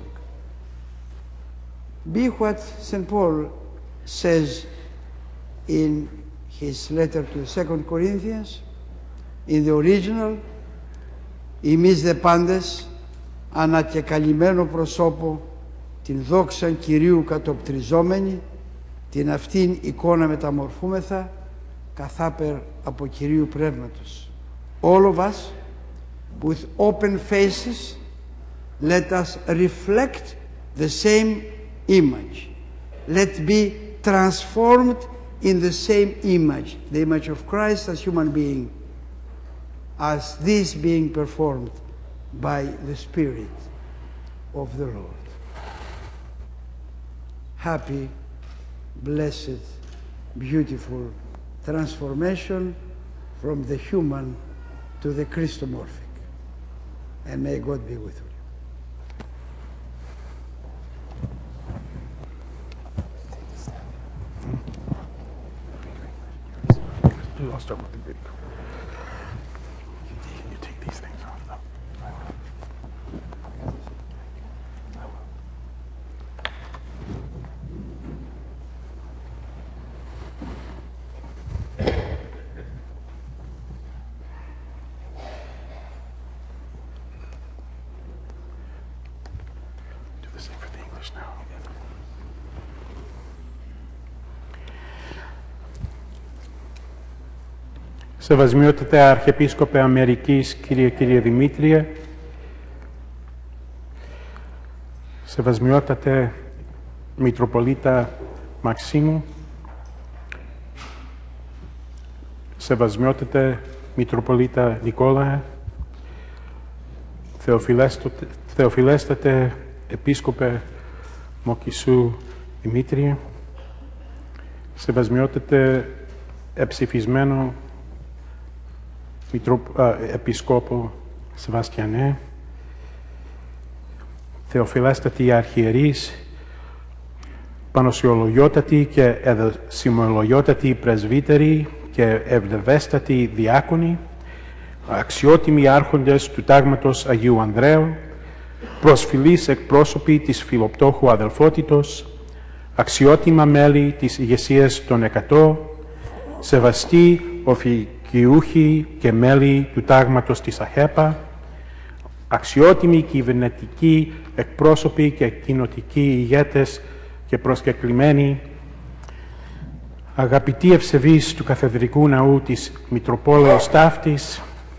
Be what Saint Paul says in his letter to the Second Corinthians, in the original, «Εμείς δε πάντες, ανακεκαλυμμένο προσώπο, την δόξαν Κυρίου κατοπτριζόμενη, την αυτήν εικόνα μεταμορφούμεθα, καθάπερ από Κυρίου Πνεύματος». All of us, with open faces, let us reflect the same image, Let's be transformed in the same image, the image of Christ as human being, as this being performed by the Spirit of the Lord. Happy, blessed, beautiful transformation from the human to the Christomorphic. And may God be with you. I'll start with the video. Can you take these things off, though? I will. I will. Do the same for the English now. Σεβασμιότατε Αρχιεπίσκοπε Αμερικής, κύριε κύριε Δημήτριε, Σεβασμιότατε Μητροπολίτα Μαξίμου, Σεβασμιότατε Μητροπολίτα Νικόλαε, Θεοφιλέστατε Επίσκοπε Μοκισού Δημήτριε, Σεβασμιότατε Εψηφισμένο Επισκόπο Σεβαστιανέ, Θεοφιλέστατοι Αρχιερείς, Πανωσιολογιότατοι και Εδεσιμολογιότατοι Πρεσβύτεροι και Ευλεβέστατοι Διάκονοι, αξιότιμοι άρχοντες του Τάγματος Αγίου Ανδρέου, προσφυλείς εκπρόσωποι της Φιλοπτώχου Αδελφότητος, αξιότιμα μέλη της ηγεσίας των εκατό, σεβαστοί οφικιούχοι και μέλη του Τάγματος της ΑΧΕΠΑ, αξιότιμοι κυβερνητικοί εκπρόσωποι και κοινοτικοί ηγέτες και προσκεκλημένοι, αγαπητοί ευσεβείς του Καθεδρικού Ναού της Μητροπόλεως Ταύτης,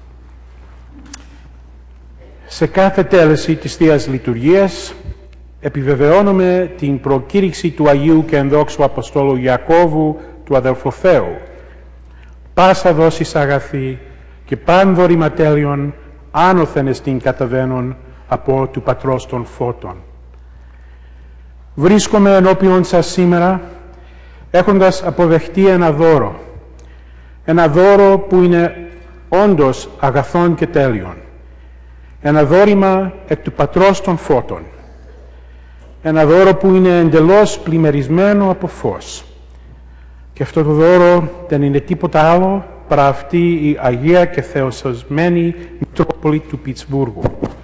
σε κάθε τέλεση της Θείας Λειτουργίας επιβεβαιώνουμε την προκήρυξη του Αγίου και Ενδόξου Αποστόλου Ιακώβου του Αδελφοθέου. Πάσα δόσης αγαθή και παν δωρηματέλειον άνωθεν εστίν καταβαίνον από του Πατρός των Φώτων. Βρίσκομαι ενώπιον σας σήμερα έχοντας αποδεχτεί ένα δώρο. Ένα δώρο που είναι όντως αγαθόν και τέλειον. Ένα δώρημα εκ του Πατρός των Φώτων. Ένα δώρο που είναι εντελώς πλημμυρισμένο από φως. Και αυτό το δώρο δεν είναι τίποτα άλλο παρά αυτή η Αγία και Θεοσασμένη Μητρόπολη του Πιτσβούργου.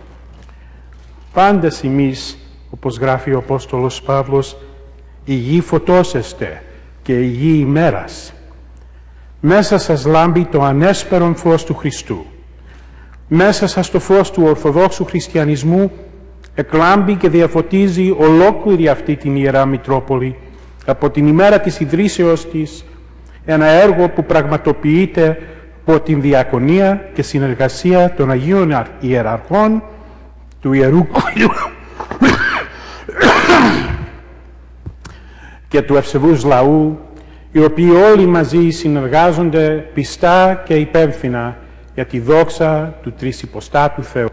Πάντες εμείς, όπως γράφει ο Απόστολος Παύλος, η γη φωτόσεστε και η γη ημέρας. Μέσα σας λάμπει το ανέσπερον φως του Χριστού. Μέσα σας το φως του Ορθοδόξου Χριστιανισμού εκλάμπει και διαφωτίζει ολόκληρη αυτή την Ιερά Μητρόπολη από την ημέρα της ιδρύσεως της, ένα έργο που πραγματοποιείται από την διακονία και συνεργασία των Αγίων Ιεραρχών του Ιερού Κολιού και του ευσεβούς λαού, οι οποίοι όλοι μαζί συνεργάζονται πιστά και υπεύθυνα για τη δόξα του τρισυποστάτου Θεού.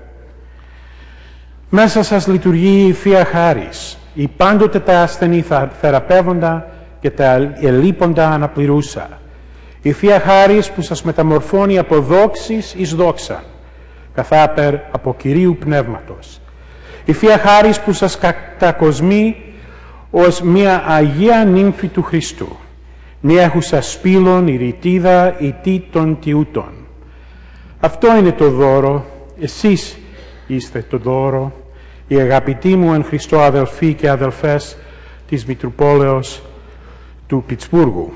Μέσα σας λειτουργεί η Θεία Χάρις, η πάντοτε τα ασθενή θεραπεύοντα και τα ελείποντα αναπληρούσα. Η Θεία Χάρις που σας μεταμορφώνει από δόξης εις δόξα, καθάπερ από Κυρίου Πνεύματος. Η Θεία Χάρις που σας κατακοσμεί ως μια Αγία νύμφη του Χριστού, μια έχουσα σπήλων, η ρητίδα, η τι των τιούτων. Αυτό είναι το δώρο, εσείς είστε το δώρο, οι αγαπητοί μου εν Χριστώ αδελφοί και αδελφές της Μητροπόλεως του Πιτσβούργου.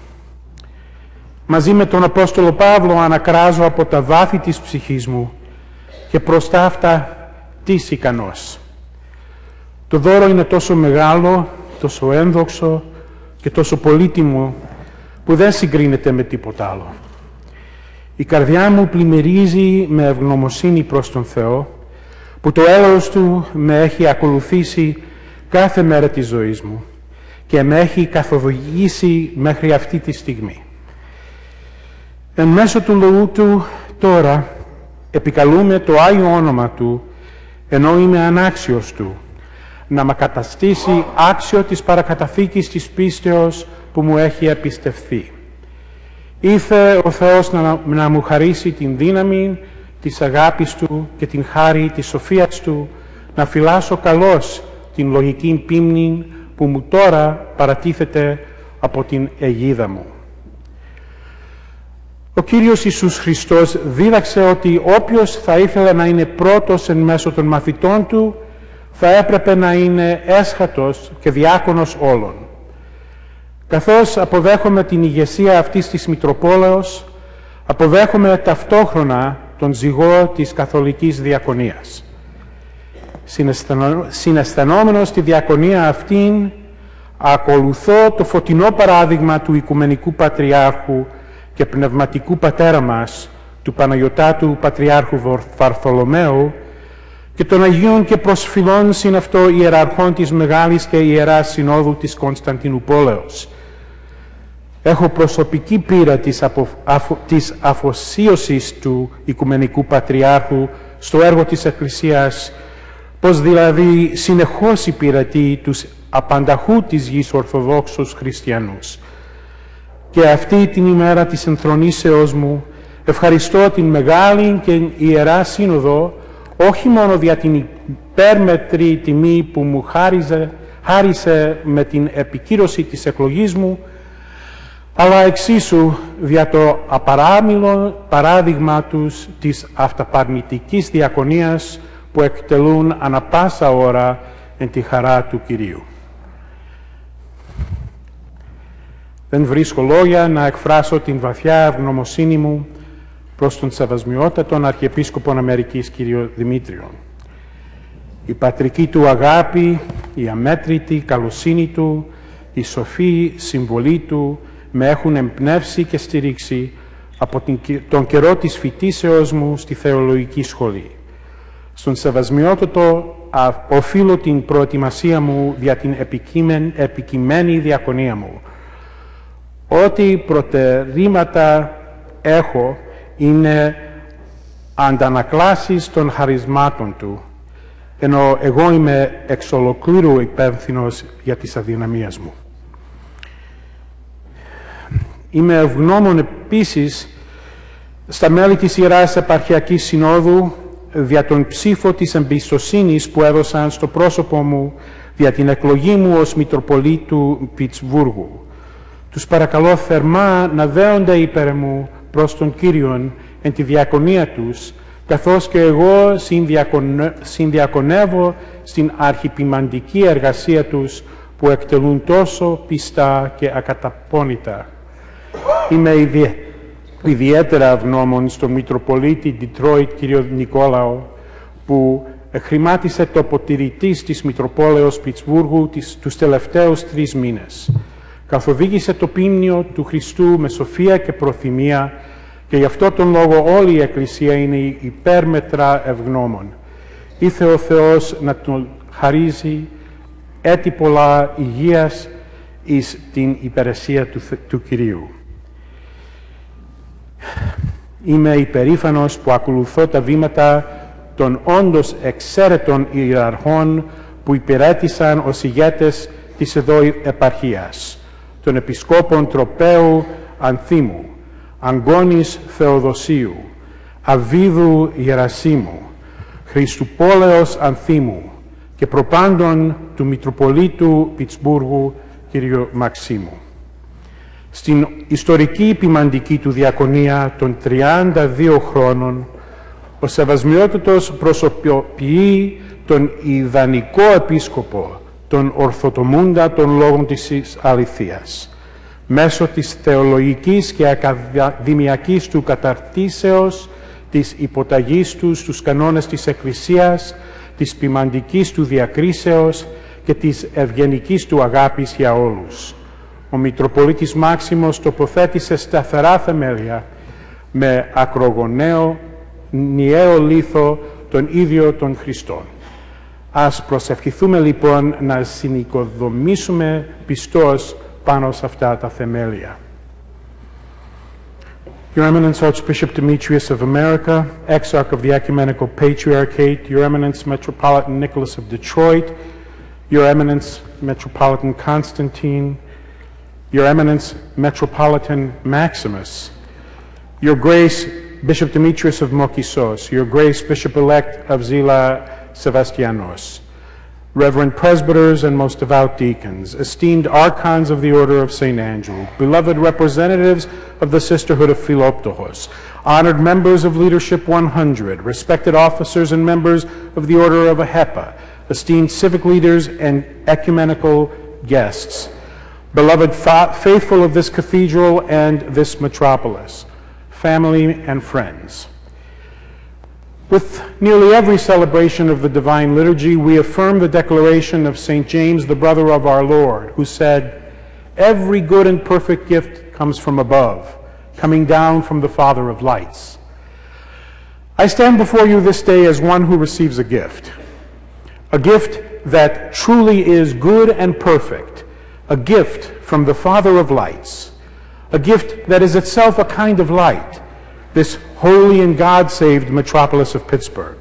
Μαζί με τον Απόστολο Παύλο ανακράζω από τα βάθη της ψυχής μου και προς τα αυτά τις ικανός. Το δώρο είναι τόσο μεγάλο, τόσο ένδοξο και τόσο πολύτιμο που δεν συγκρίνεται με τίποτα άλλο. Η καρδιά μου πλημμυρίζει με ευγνωμοσύνη προς τον Θεό, που το έλεος Του με έχει ακολουθήσει κάθε μέρα της ζωής μου και με έχει καθοδηγήσει μέχρι αυτή τη στιγμή. Εν μέσω του λόγου Του τώρα επικαλούμε το Άγιο Όνομα Του, ενώ είμαι ανάξιος Του, να με καταστήσει άξιο της παρακαταθήκης της πίστεως που μου έχει επιστευθεί. Ήθε ο Θεός να, να μου χαρίσει την δύναμη της αγάπης Του και την χάρη της σοφίας Του, να φυλάσω καλώς την λογική πίμνη που μου τώρα παρατίθεται από την αιγίδα μου. Ο Κύριος Ιησούς Χριστός δίδαξε ότι όποιος θα ήθελε να είναι πρώτος εν μέσω των μαθητών Του, θα έπρεπε να είναι έσχατος και διάκονος όλων. Καθώς αποδέχομαι την ηγεσία αυτής της Μητροπόλεως, αποδέχομαι ταυτόχρονα τον ζυγό της Καθολικής Διακονίας. Συναισθανόμενος τη διακονία αυτήν, ακολουθώ το φωτεινό παράδειγμα του Οικουμενικού Πατριάρχου και Πνευματικού Πατέρα μας, του Παναγιωτάτου Πατριάρχου Βαρθολομαίου και των Αγίων και προσφυλών συν αυτό ιεραρχών της Μεγάλης και Ιεράς Συνόδου της Κωνσταντινούπολεως. Έχω προσωπική πείρα της, απο, αφο, της αφοσίωσης του Οικουμενικού Πατριάρχου στο έργο της Εκκλησίας, πως δηλαδή συνεχώς υπηρετεί τους απανταχού της γης Ορθοδόξους Χριστιανούς. Και αυτή την ημέρα της ενθρονήσεώς μου ευχαριστώ την Μεγάλη και Ιερά Σύνοδο, όχι μόνο για την υπέρμετρη τιμή που μου χάριζε, χάρισε με την επικύρωση της εκλογής μου, αλλά εξίσου για το απαράμιλο παράδειγμα τους της αυταπαρνητικής διακονίας που εκτελούν ανα πάσα ώρα εν τη χαρά του Κυρίου. Δεν βρίσκω λόγια να εκφράσω την βαθιά ευγνωμοσύνη μου προς τον Σεβασμιότατον Αρχιεπίσκοπον Αμερικής κύριο Δημήτριον. Η πατρική του αγάπη, η αμέτρητη καλοσύνη του, η σοφή συμβολή του με έχουν εμπνεύσει και στηρίξει από τον καιρό της φοιτήσεώς μου στη θεολογική σχολή. Στον Σεβασμιότατο οφείλω την προετοιμασία μου για την επικειμένη διακονία μου. Ό,τι προτερήματα έχω είναι αντανακλάσεις των χαρισμάτων Του, ενώ εγώ είμαι εξ ολοκλήρου υπεύθυνος για τις αδυναμίες μου. Είμαι ευγνώμων επίσης στα μέλη της Ιεράς Επαρχιακής Συνόδου για τον ψήφο της εμπιστοσύνης που έδωσαν στο πρόσωπό μου για την εκλογή μου ως Μητροπολίτου Πιτσβούργου. Τους παρακαλώ θερμά να δέονται υπέρ μου προς τον Κύριον εν τη διακονία τους, καθώς και εγώ συνδιακονεύω στην αρχιπιμαντική εργασία τους που εκτελούν τόσο πιστά και ακαταπώνητα. Είμαι ιδιαίτερα ιδιαίτερα ευγνώμων στον Μητροπολίτη Ντιτρόιτ κύριο Νικόλαο, που χρημάτισε το αποτηρητής της Μητροπόλεως Πιτσβούργου τους τελευταίους τρεις μήνες. Καθοδήγησε το ποίμνιο του Χριστού με σοφία και προθυμία και γι' αυτό τον λόγο όλη η Εκκλησία είναι υπέρμετρα ευγνώμων. Ήθε ο Θεός να τον χαρίζει έτη πολλά υγείας εις την υπηρεσία του, του Κυρίου. Είμαι υπερήφανος που ακολουθώ τα βήματα των όντως εξαίρετων ιεραρχών που υπηρέτησαν ως ηγέτες της εδώ επαρχίας, των Επισκόπων Τροπέου Ανθίμου, Αγκώνης Θεοδοσίου, Αβίδου Γερασίμου, Χριστουπόλεως Ανθίμου και προπάντων του Μητροπολίτου Πιτσμπούργου κ. Μαξίμου. Στην ιστορική ποιμαντική του διακονία των τριάντα δύο χρόνων, ο Σεβασμιότατος προσωποποιεί τον ιδανικό επίσκοπο, τον ορθοτομούντα των λόγων της αληθείας, μέσω της θεολογικής και ακαδημιακής του καταρτήσεως, της υποταγής του στους κανόνες της Εκκλησίας, της ποιμαντικής του διακρίσεως και της ευγενικής του αγάπης για όλους. Ο Μητροπολίτης Μάξιμος τοποθέτησε σταθερά θεμέλια με ακρογωναίο, νιαίο λίθο τον ίδιο των Χριστών. Ας προσευχηθούμε λοιπόν να συνοικοδομήσουμε πιστός πάνω σε αυτά τα θεμέλια. Your Eminence Archbishop Demetrius of America, Exarch of the Ecumenical Patriarchate, Your Eminence Metropolitan Nicholas of Detroit, Your Eminence Metropolitan Constantine, Your Eminence Metropolitan Maximus, Your Grace Bishop Demetrius of Mokisos, Your Grace Bishop-elect of Zila Sebastianos, Reverend Presbyters and most devout deacons, esteemed archons of the Order of Saint Andrew, beloved representatives of the Sisterhood of Philoptochos, honored members of Leadership one hundred, respected officers and members of the Order of Ahepa, esteemed civic leaders and ecumenical guests, beloved fa faithful of this cathedral and this metropolis, family and friends. With nearly every celebration of the Divine Liturgy, we affirm the declaration of Saint James, the brother of our Lord, who said, "Every good and perfect gift comes from above, coming down from the Father of lights." I stand before you this day as one who receives a gift, a gift that truly is good and perfect, a gift from the Father of lights, a gift that is itself a kind of light, this holy and God-saved metropolis of Pittsburgh.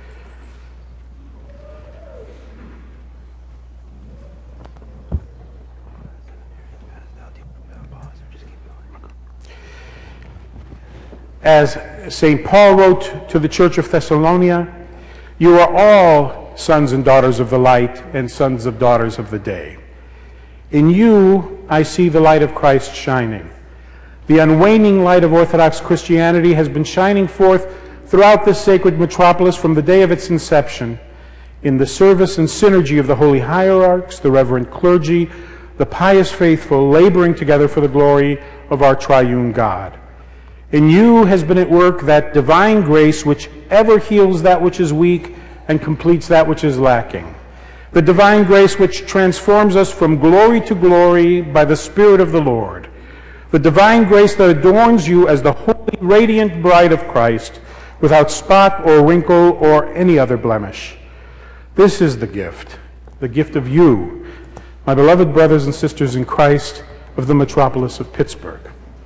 As Saint Paul wrote to the Church of Thessalonica, you are all sons and daughters of the light and sons and daughters of the day. In you, I see the light of Christ shining. The unwaning light of Orthodox Christianity has been shining forth throughout this sacred metropolis from the day of its inception, in the service and synergy of the holy hierarchs, the reverend clergy, the pious faithful, laboring together for the glory of our triune God. In you has been at work that divine grace which ever heals that which is weak and completes that which is lacking. The divine grace which transforms us from glory to glory by the Spirit of the Lord. The divine grace that adorns you as the holy, radiant bride of Christ, without spot or wrinkle or any other blemish. This is the gift, the gift of you, my beloved brothers and sisters in Christ of the metropolis of Pittsburgh.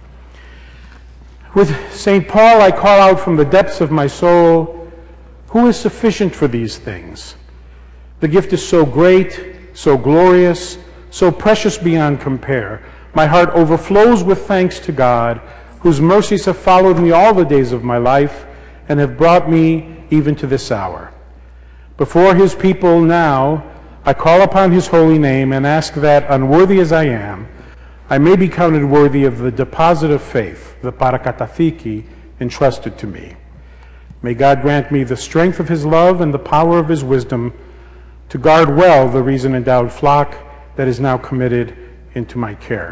With Saint Paul, I call out from the depths of my soul, who is sufficient for these things? The gift is so great, so glorious, so precious beyond compare. My heart overflows with thanks to God, whose mercies have followed me all the days of my life and have brought me even to this hour. Before his people now, I call upon his holy name and ask that, unworthy as I am, I may be counted worthy of the deposit of faith, the parakatathiki, entrusted to me. May God grant me the strength of his love and the power of his wisdom to guard well the reason-endowed flock that is now committed into my care.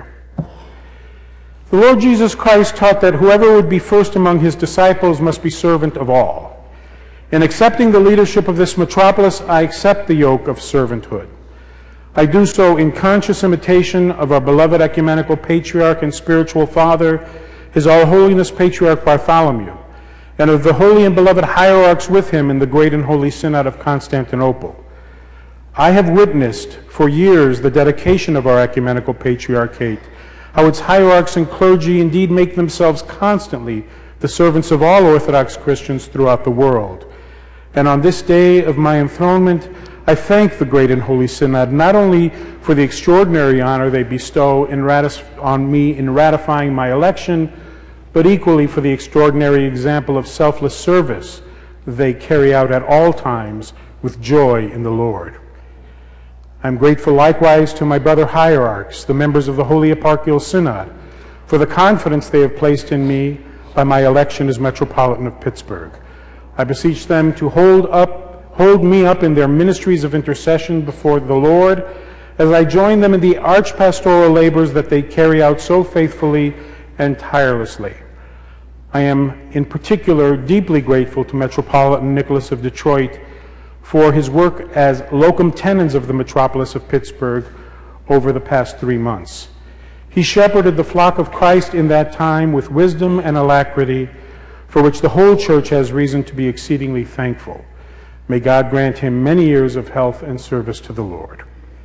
The Lord Jesus Christ taught that whoever would be first among his disciples must be servant of all. In accepting the leadership of this metropolis, I accept the yoke of servanthood. I do so in conscious imitation of our beloved ecumenical patriarch and spiritual father, His All Holiness Patriarch Bartholomew, and of the holy and beloved hierarchs with him in the great and holy Synod of Constantinople. I have witnessed for years the dedication of our ecumenical patriarchate, how its hierarchs and clergy indeed make themselves constantly the servants of all Orthodox Christians throughout the world. And on this day of my enthronement, I thank the great and holy Synod not only for the extraordinary honor they bestow in on me in ratifying my election, but equally for the extraordinary example of selfless service they carry out at all times with joy in the Lord. I'm grateful likewise to my brother hierarchs, the members of the Holy Eparchial Synod, for the confidence they have placed in me by my election as Metropolitan of Pittsburgh. I beseech them to hold up, hold me up in their ministries of intercession before the Lord as I join them in the archpastoral labors that they carry out so faithfully and tirelessly. I am in particular deeply grateful to Metropolitan Nicholas of Detroit for his work as locum tenens of the metropolis of Pittsburgh over the past three months. He shepherded the flock of Christ in that time with wisdom and alacrity, for which the whole church has reason to be exceedingly thankful. May God grant him many years of health and service to the Lord.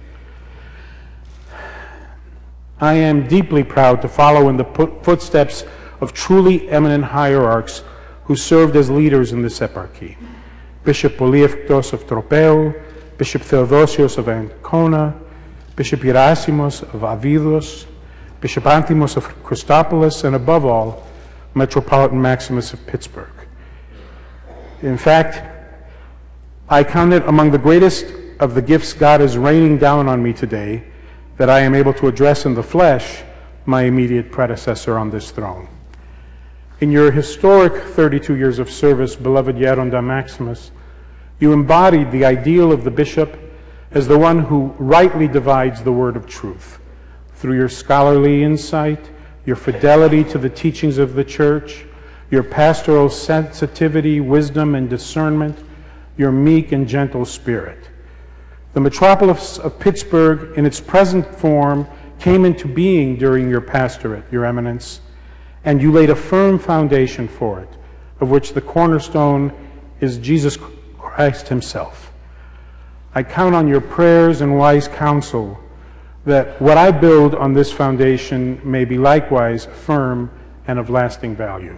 I am deeply proud to follow in the footsteps of truly eminent hierarchs who served as leaders in this eparchy. Bishop Polieftos of Tropeu, Bishop Theodosios of Ancona, Bishop Hierásimos of Avidos, Bishop Anthimos of Christopolis, and above all, Metropolitan Maximus of Pittsburgh. In fact, I count it among the greatest of the gifts God is raining down on me today that I am able to address in the flesh my immediate predecessor on this throne. In your historic thirty-two years of service, beloved Geronda Maximus, you embodied the ideal of the bishop as the one who rightly divides the word of truth. Through your scholarly insight, your fidelity to the teachings of the church, your pastoral sensitivity, wisdom, and discernment, your meek and gentle spirit. The Metropolis of Pittsburgh, in its present form, came into being during your pastorate, Your Eminence, and you laid a firm foundation for it, of which the cornerstone is Jesus Christ himself. I count on your prayers and wise counsel that what I build on this foundation may be likewise firm and of lasting value.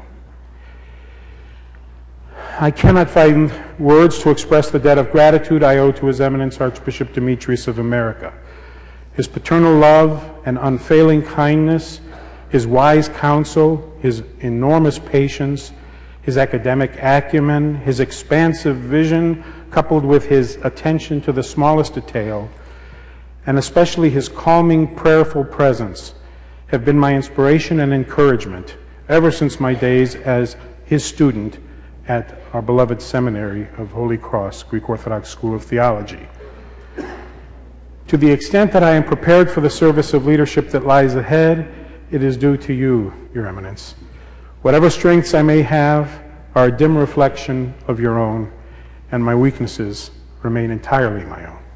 I cannot find words to express the debt of gratitude I owe to His Eminence Archbishop Demetrius of America. His paternal love and unfailing kindness, his wise counsel, his enormous patience, his academic acumen, his expansive vision, coupled with his attention to the smallest detail, and especially his calming, prayerful presence, have been my inspiration and encouragement ever since my days as his student at our beloved seminary of Holy Cross, Greek Orthodox School of Theology. To the extent that I am prepared for the service of leadership that lies ahead, it is due to you, Your Eminence. Whatever strengths I may have are a dim reflection of your own, and my weaknesses remain entirely my own.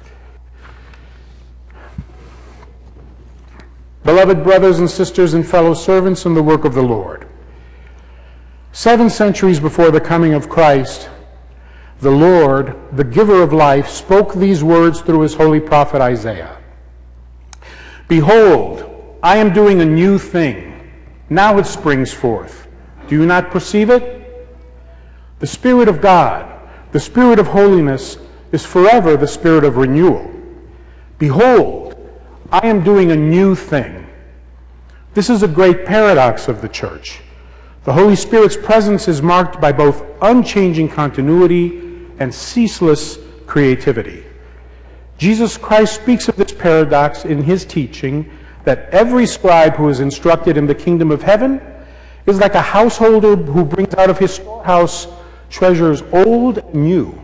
Beloved brothers and sisters and fellow servants in the work of the Lord, seven centuries before the coming of Christ, the Lord, the giver of life, spoke these words through his holy prophet Isaiah. Behold, I am doing a new thing. Now it springs forth. Do you not perceive it? The Spirit of God, the Spirit of holiness, is forever the Spirit of renewal. Behold, I am doing a new thing. This is a great paradox of the church. The Holy Spirit's presence is marked by both unchanging continuity and ceaseless creativity. Jesus Christ speaks of this paradox in his teaching that every scribe who is instructed in the kingdom of heaven is like a householder who brings out of his storehouse treasures old and new.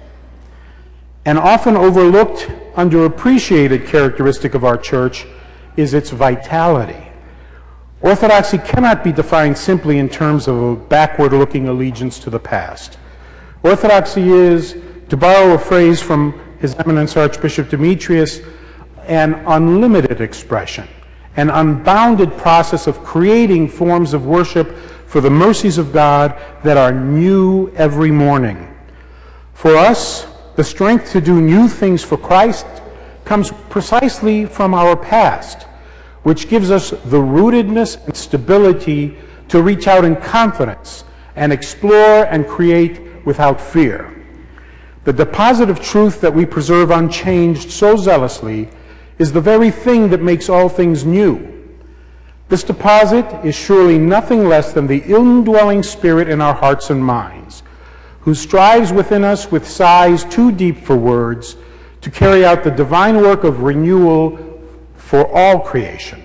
An often overlooked, underappreciated characteristic of our church is its vitality. Orthodoxy cannot be defined simply in terms of a backward-looking allegiance to the past. Orthodoxy is, to borrow a phrase from His Eminence Archbishop Demetrius, an unlimited expression, an unbounded process of creating forms of worship for the mercies of God that are new every morning. For us, the strength to do new things for Christ comes precisely from our past, which gives us the rootedness and stability to reach out in confidence and explore and create without fear. The deposit of truth that we preserve unchanged so zealously is the very thing that makes all things new. This deposit is surely nothing less than the indwelling Spirit in our hearts and minds, who strives within us with sighs too deep for words to carry out the divine work of renewal for all creation.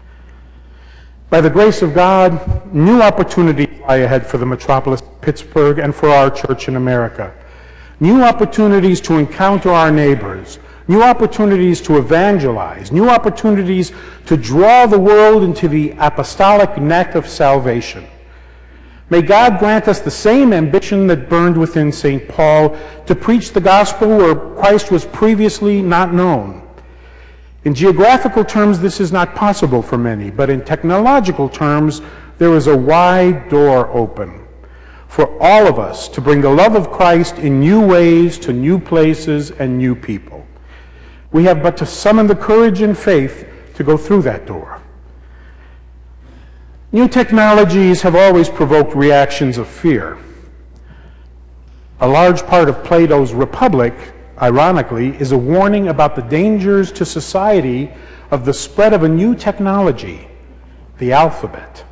By the grace of God, new opportunities lie ahead for the metropolis of Pittsburgh and for our church in America. New opportunities to encounter our neighbors, new opportunities to evangelize, new opportunities to draw the world into the apostolic net of salvation. May God grant us the same ambition that burned within Saint Paul to preach the gospel where Christ was previously not known. In geographical terms, this is not possible for many, but in technological terms, there is a wide door open. for all of us to bring the love of Christ in new ways to new places and new people. We have but to summon the courage and faith to go through that door. New technologies have always provoked reactions of fear. A large part of Plato's Republic, ironically, is a warning about the dangers to society of the spread of a new technology, the alphabet.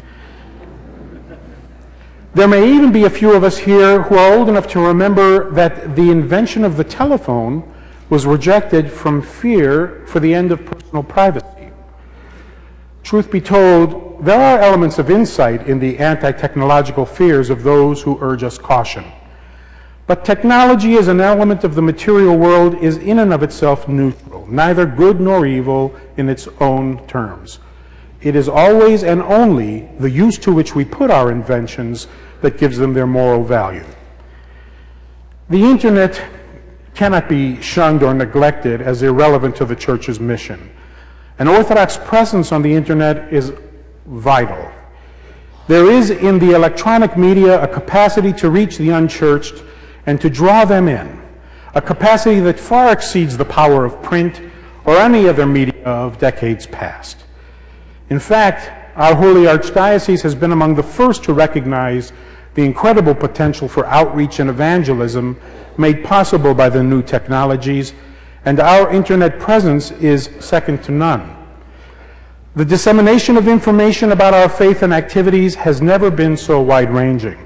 There may even be a few of us here who are old enough to remember that the invention of the telephone was rejected from fear for the end of personal privacy. Truth be told, there are elements of insight in the anti-technological fears of those who urge us caution. But technology as an element of the material world is in and of itself neutral, neither good nor evil in its own terms. It is always and only the use to which we put our inventions that gives them their moral value. The internet cannot be shunned or neglected as irrelevant to the Church's mission. An Orthodox presence on the internet is vital. There is in the electronic media a capacity to reach the unchurched and to draw them in, a capacity that far exceeds the power of print or any other media of decades past. In fact, our Holy Archdiocese has been among the first to recognize the incredible potential for outreach and evangelism made possible by the new technologies, and our internet presence is second to none. The dissemination of information about our faith and activities has never been so wide-ranging.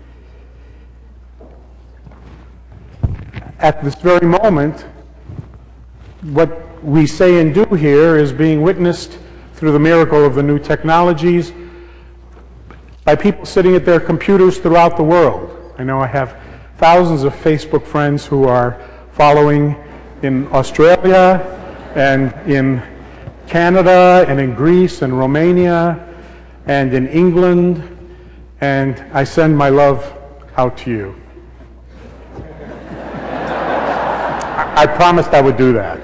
At this very moment, what we say and do here is being witnessed through the miracle of the new technologies by people sitting at their computers throughout the world. I know I have thousands of Facebook friends who are following in Australia and in Canada and in Greece and Romania and in England, and I send my love out to you. I promised I would do that.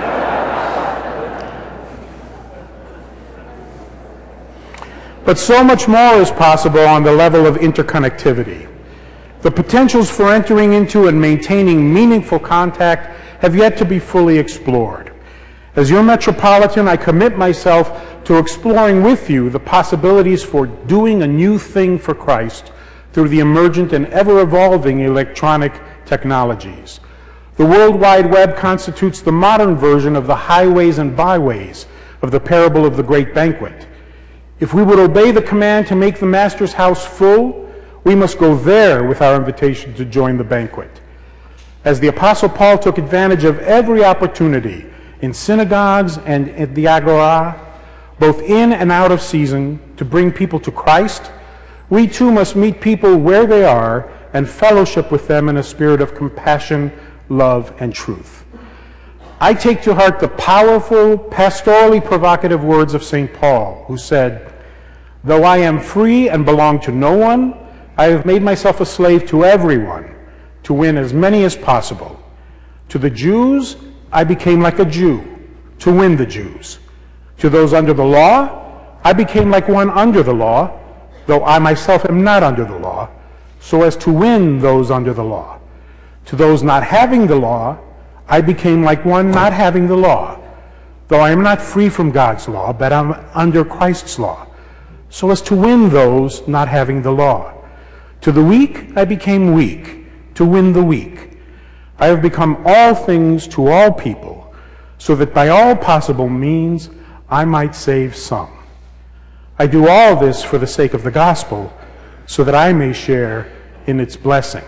But so much more is possible on the level of interconnectivity. The potentials for entering into and maintaining meaningful contact have yet to be fully explored. As your Metropolitan, I commit myself to exploring with you the possibilities for doing a new thing for Christ through the emergent and ever-evolving electronic technologies. The World Wide Web constitutes the modern version of the highways and byways of the parable of the great banquet. If we would obey the command to make the Master's house full, we must go there with our invitation to join the banquet. As the Apostle Paul took advantage of every opportunity in synagogues and at the agora, both in and out of season, to bring people to Christ, we too must meet people where they are and fellowship with them in a spirit of compassion, love, and truth. I take to heart the powerful, pastorally provocative words of Saint Paul, who said, "Though I am free and belong to no one, I have made myself a slave to everyone, to win as many as possible. To the Jews, I became like a Jew, to win the Jews. To those under the law, I became like one under the law, though I myself am not under the law, so as to win those under the law. To those not having the law, I became like one not having the law, though I am not free from God's law, but I'm under Christ's law, so as to win those not having the law. To the weak, I became weak, to win the weak. I have become all things to all people, so that by all possible means I might save some. I do all this for the sake of the gospel, so that I may share in its blessing."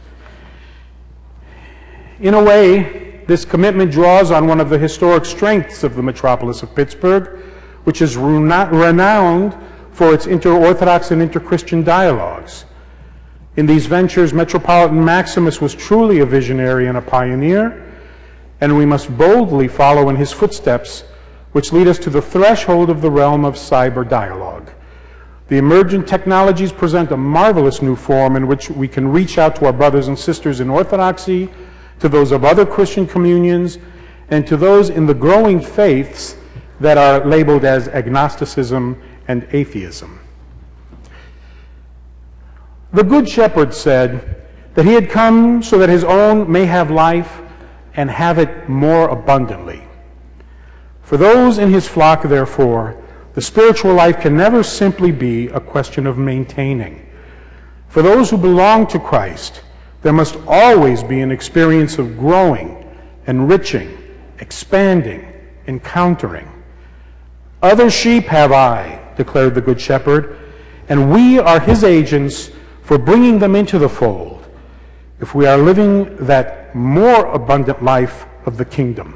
In a way, this commitment draws on one of the historic strengths of the metropolis of Pittsburgh, which is renowned for its inter-Orthodox and inter-Christian dialogues. In these ventures, Metropolitan Maximus was truly a visionary and a pioneer, and we must boldly follow in his footsteps, which lead us to the threshold of the realm of cyber dialogue. The emergent technologies present a marvelous new form in which we can reach out to our brothers and sisters in Orthodoxy, to those of other Christian communions, and to those in the growing faiths that are labeled as agnosticism and atheism. The Good Shepherd said that he had come so that his own may have life and have it more abundantly. For those in his flock, therefore, the spiritual life can never simply be a question of maintaining. For those who belong to Christ, there must always be an experience of growing, enriching, expanding, encountering. Other sheep have I, declared the Good Shepherd, and we are his agents for bringing them into the fold, if we are living that more abundant life of the kingdom.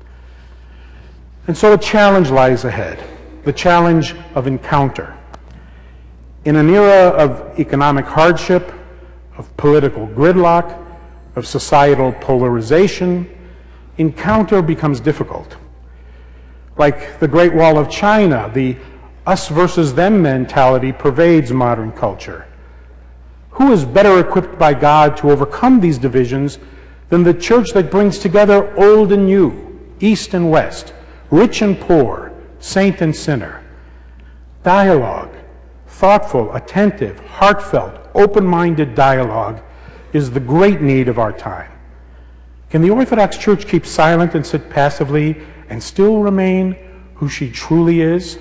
And so a challenge lies ahead, the challenge of encounter. In an era of economic hardship, of political gridlock, of societal polarization, encounter becomes difficult. Like the Great Wall of China, the us versus them mentality pervades modern culture. Who is better equipped by God to overcome these divisions than the church that brings together old and new, east and west, rich and poor, saint and sinner? Dialogue, thoughtful, attentive, heartfelt, open-minded dialogue is the great need of our time. Can the Orthodox Church keep silent and sit passively and still remain who she truly is?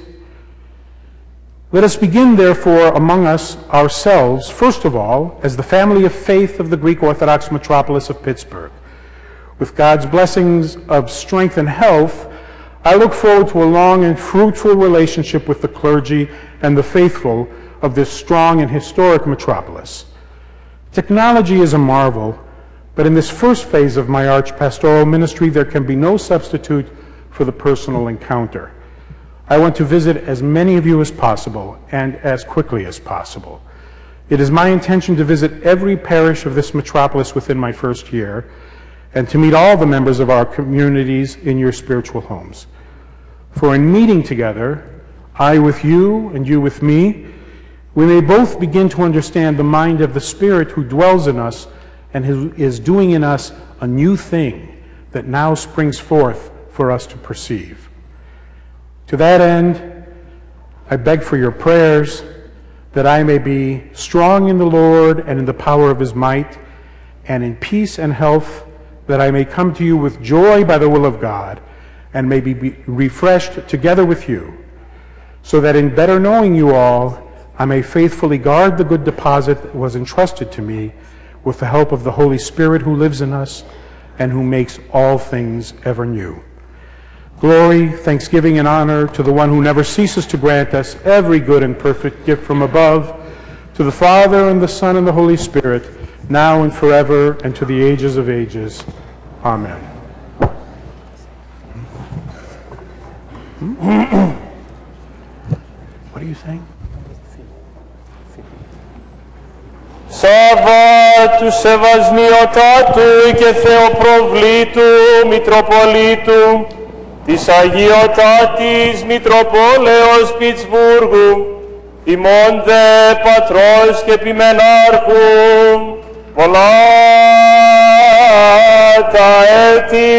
Let us begin, therefore, among us ourselves, first of all, as the family of faith of the Greek Orthodox metropolis of Pittsburgh. With God's blessings of strength and health, I look forward to a long and fruitful relationship with the clergy and the faithful of this strong and historic metropolis. Technology is a marvel, but in this first phase of my archpastoral ministry, there can be no substitute for the personal encounter. I want to visit as many of you as possible and as quickly as possible. It is my intention to visit every parish of this metropolis within my first year and to meet all the members of our communities in your spiritual homes. For in meeting together, I with you and you with me, we may both begin to understand the mind of the Spirit who dwells in us and who is doing in us a new thing that now springs forth for us to perceive. To that end, I beg for your prayers that I may be strong in the Lord and in the power of his might, and in peace and health, that I may come to you with joy by the will of God, and may be refreshed together with you, so that in better knowing you all, I may faithfully guard the good deposit that was entrusted to me with the help of the Holy Spirit who lives in us and who makes all things ever new. Glory, thanksgiving, and honor to the one who never ceases to grant us every good and perfect gift from above, to the Father and the Son and the Holy Spirit, now and forever, and to the ages of ages. Amen. What are you saying? Σάβα του Σεβασμιωτάτου και Θεοπροβλήτου Μητροπολίτου της Αγιωτάτης Μητροπόλεως Πιτσβούργου, ημών δε Πατρός και Ποιμενάρχου, πολλά τα έτη.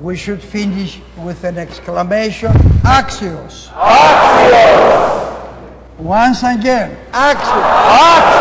we should finish with an exclamation, Axios. Axios! Once again, Axios. Axios!